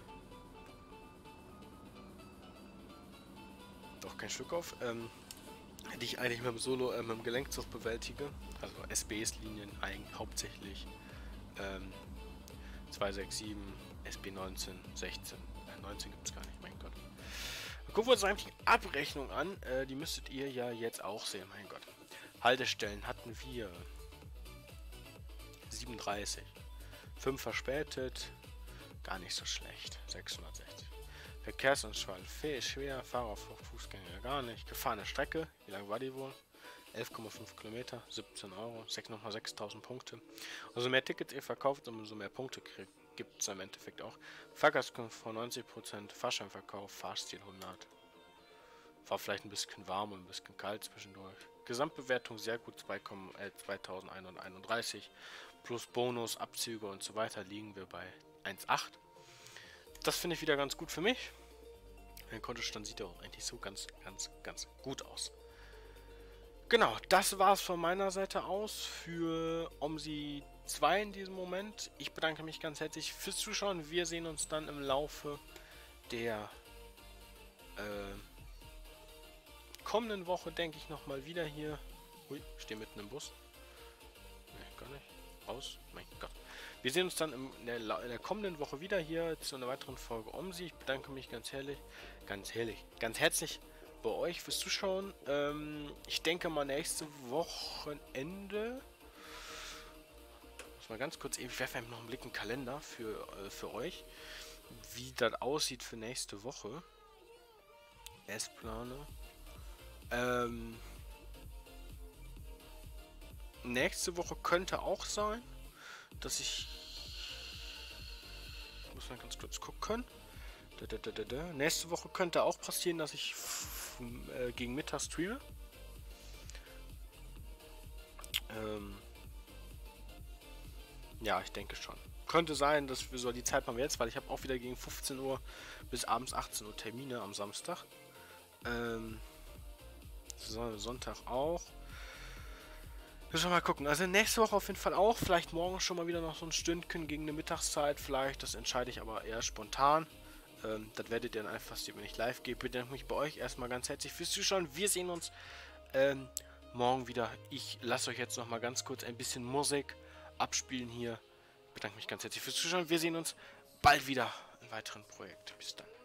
Doch kein Stück auf. Ähm, die ich eigentlich mit dem Solo, äh, mit dem Gelenkzug bewältige. Also S B S-Linien eigentlich hauptsächlich. Ähm, zwei sechs sieben, S B neunzehn, sechzehn. Äh, neunzehn gibt es gar nicht, mein Gott. Dann gucken wir uns eigentlich die Abrechnung an. Äh, die müsstet ihr ja jetzt auch sehen, mein Gott. Haltestellen hatten wir siebenunddreißig. fünf verspätet, gar nicht so schlecht, sechshundertsechzig. Verkehrsunfall, schwer, Fahrerflucht, Fußgänger gar nicht. Gefahrene Strecke, wie lang war die wohl? elf Komma fünf Kilometer, siebzehn Euro, nochmal sechstausend Punkte. Also mehr Tickets ihr verkauft, umso mehr Punkte gibt es im Endeffekt auch. Fahrgastkomfort neunzig Prozent, Fahrscheinverkauf, Fahrstil hundert. War vielleicht ein bisschen warm und ein bisschen kalt zwischendurch. Gesamtbewertung sehr gut, zweitausendeinhunderteinunddreißig. Plus Bonus, Abzüge und so weiter liegen wir bei eins Komma acht. Das finde ich wieder ganz gut für mich. Mein Kontostand sieht ja auch eigentlich so ganz, ganz, ganz gut aus. Genau, das war es von meiner Seite aus für OMSI zwei in diesem Moment. Ich bedanke mich ganz herzlich fürs Zuschauen. Wir sehen uns dann im Laufe der äh, kommenden Woche, denke ich, nochmal wieder hier. Ui, ich stehe mitten im Bus. Nee, gar nicht. Raus. Mein Gott. Wir sehen uns dann im, in, der, in der kommenden Woche wieder hier zu einer weiteren Folge OMSI. Ich bedanke mich ganz herrlich, ganz herrlich, ganz herzlich bei euch fürs Zuschauen. Ähm, ich denke mal nächste Wochenende. Muss mal ganz kurz, ich werfe einfach noch einen Blick in den Kalender für, äh, für euch, wie das aussieht für nächste Woche. Essplane. Ähm, nächste Woche könnte auch sein, dass ich, ich muss mal ganz kurz gucken. Da, da, da, da, da. Nächste Woche könnte auch passieren, dass ich äh, gegen Mittag streame. Ähm, ja, ich denke schon. Könnte sein, dass wir so die Zeit machen wir jetzt, weil ich habe auch wieder gegen fünfzehn Uhr bis abends achtzehn Uhr Termine am Samstag. Ähm, so, Sonntag auch. Müssen wir mal gucken. Also nächste Woche auf jeden Fall auch. Vielleicht morgen schon mal wieder noch so ein Stündchen gegen eine Mittagszeit. Vielleicht. Das entscheide ich aber eher spontan. Ähm, das werdet ihr dann einfach sehen, wenn ich live gehe. Ich bedanke mich bei euch erstmal ganz herzlich fürs Zuschauen. Wir sehen uns ähm, morgen wieder. Ich lasse euch jetzt noch mal ganz kurz ein bisschen Musik abspielen hier. Ich bedanke mich ganz herzlich fürs Zuschauen. Wir sehen uns bald wieder in weiteren Projekten. Bis dann.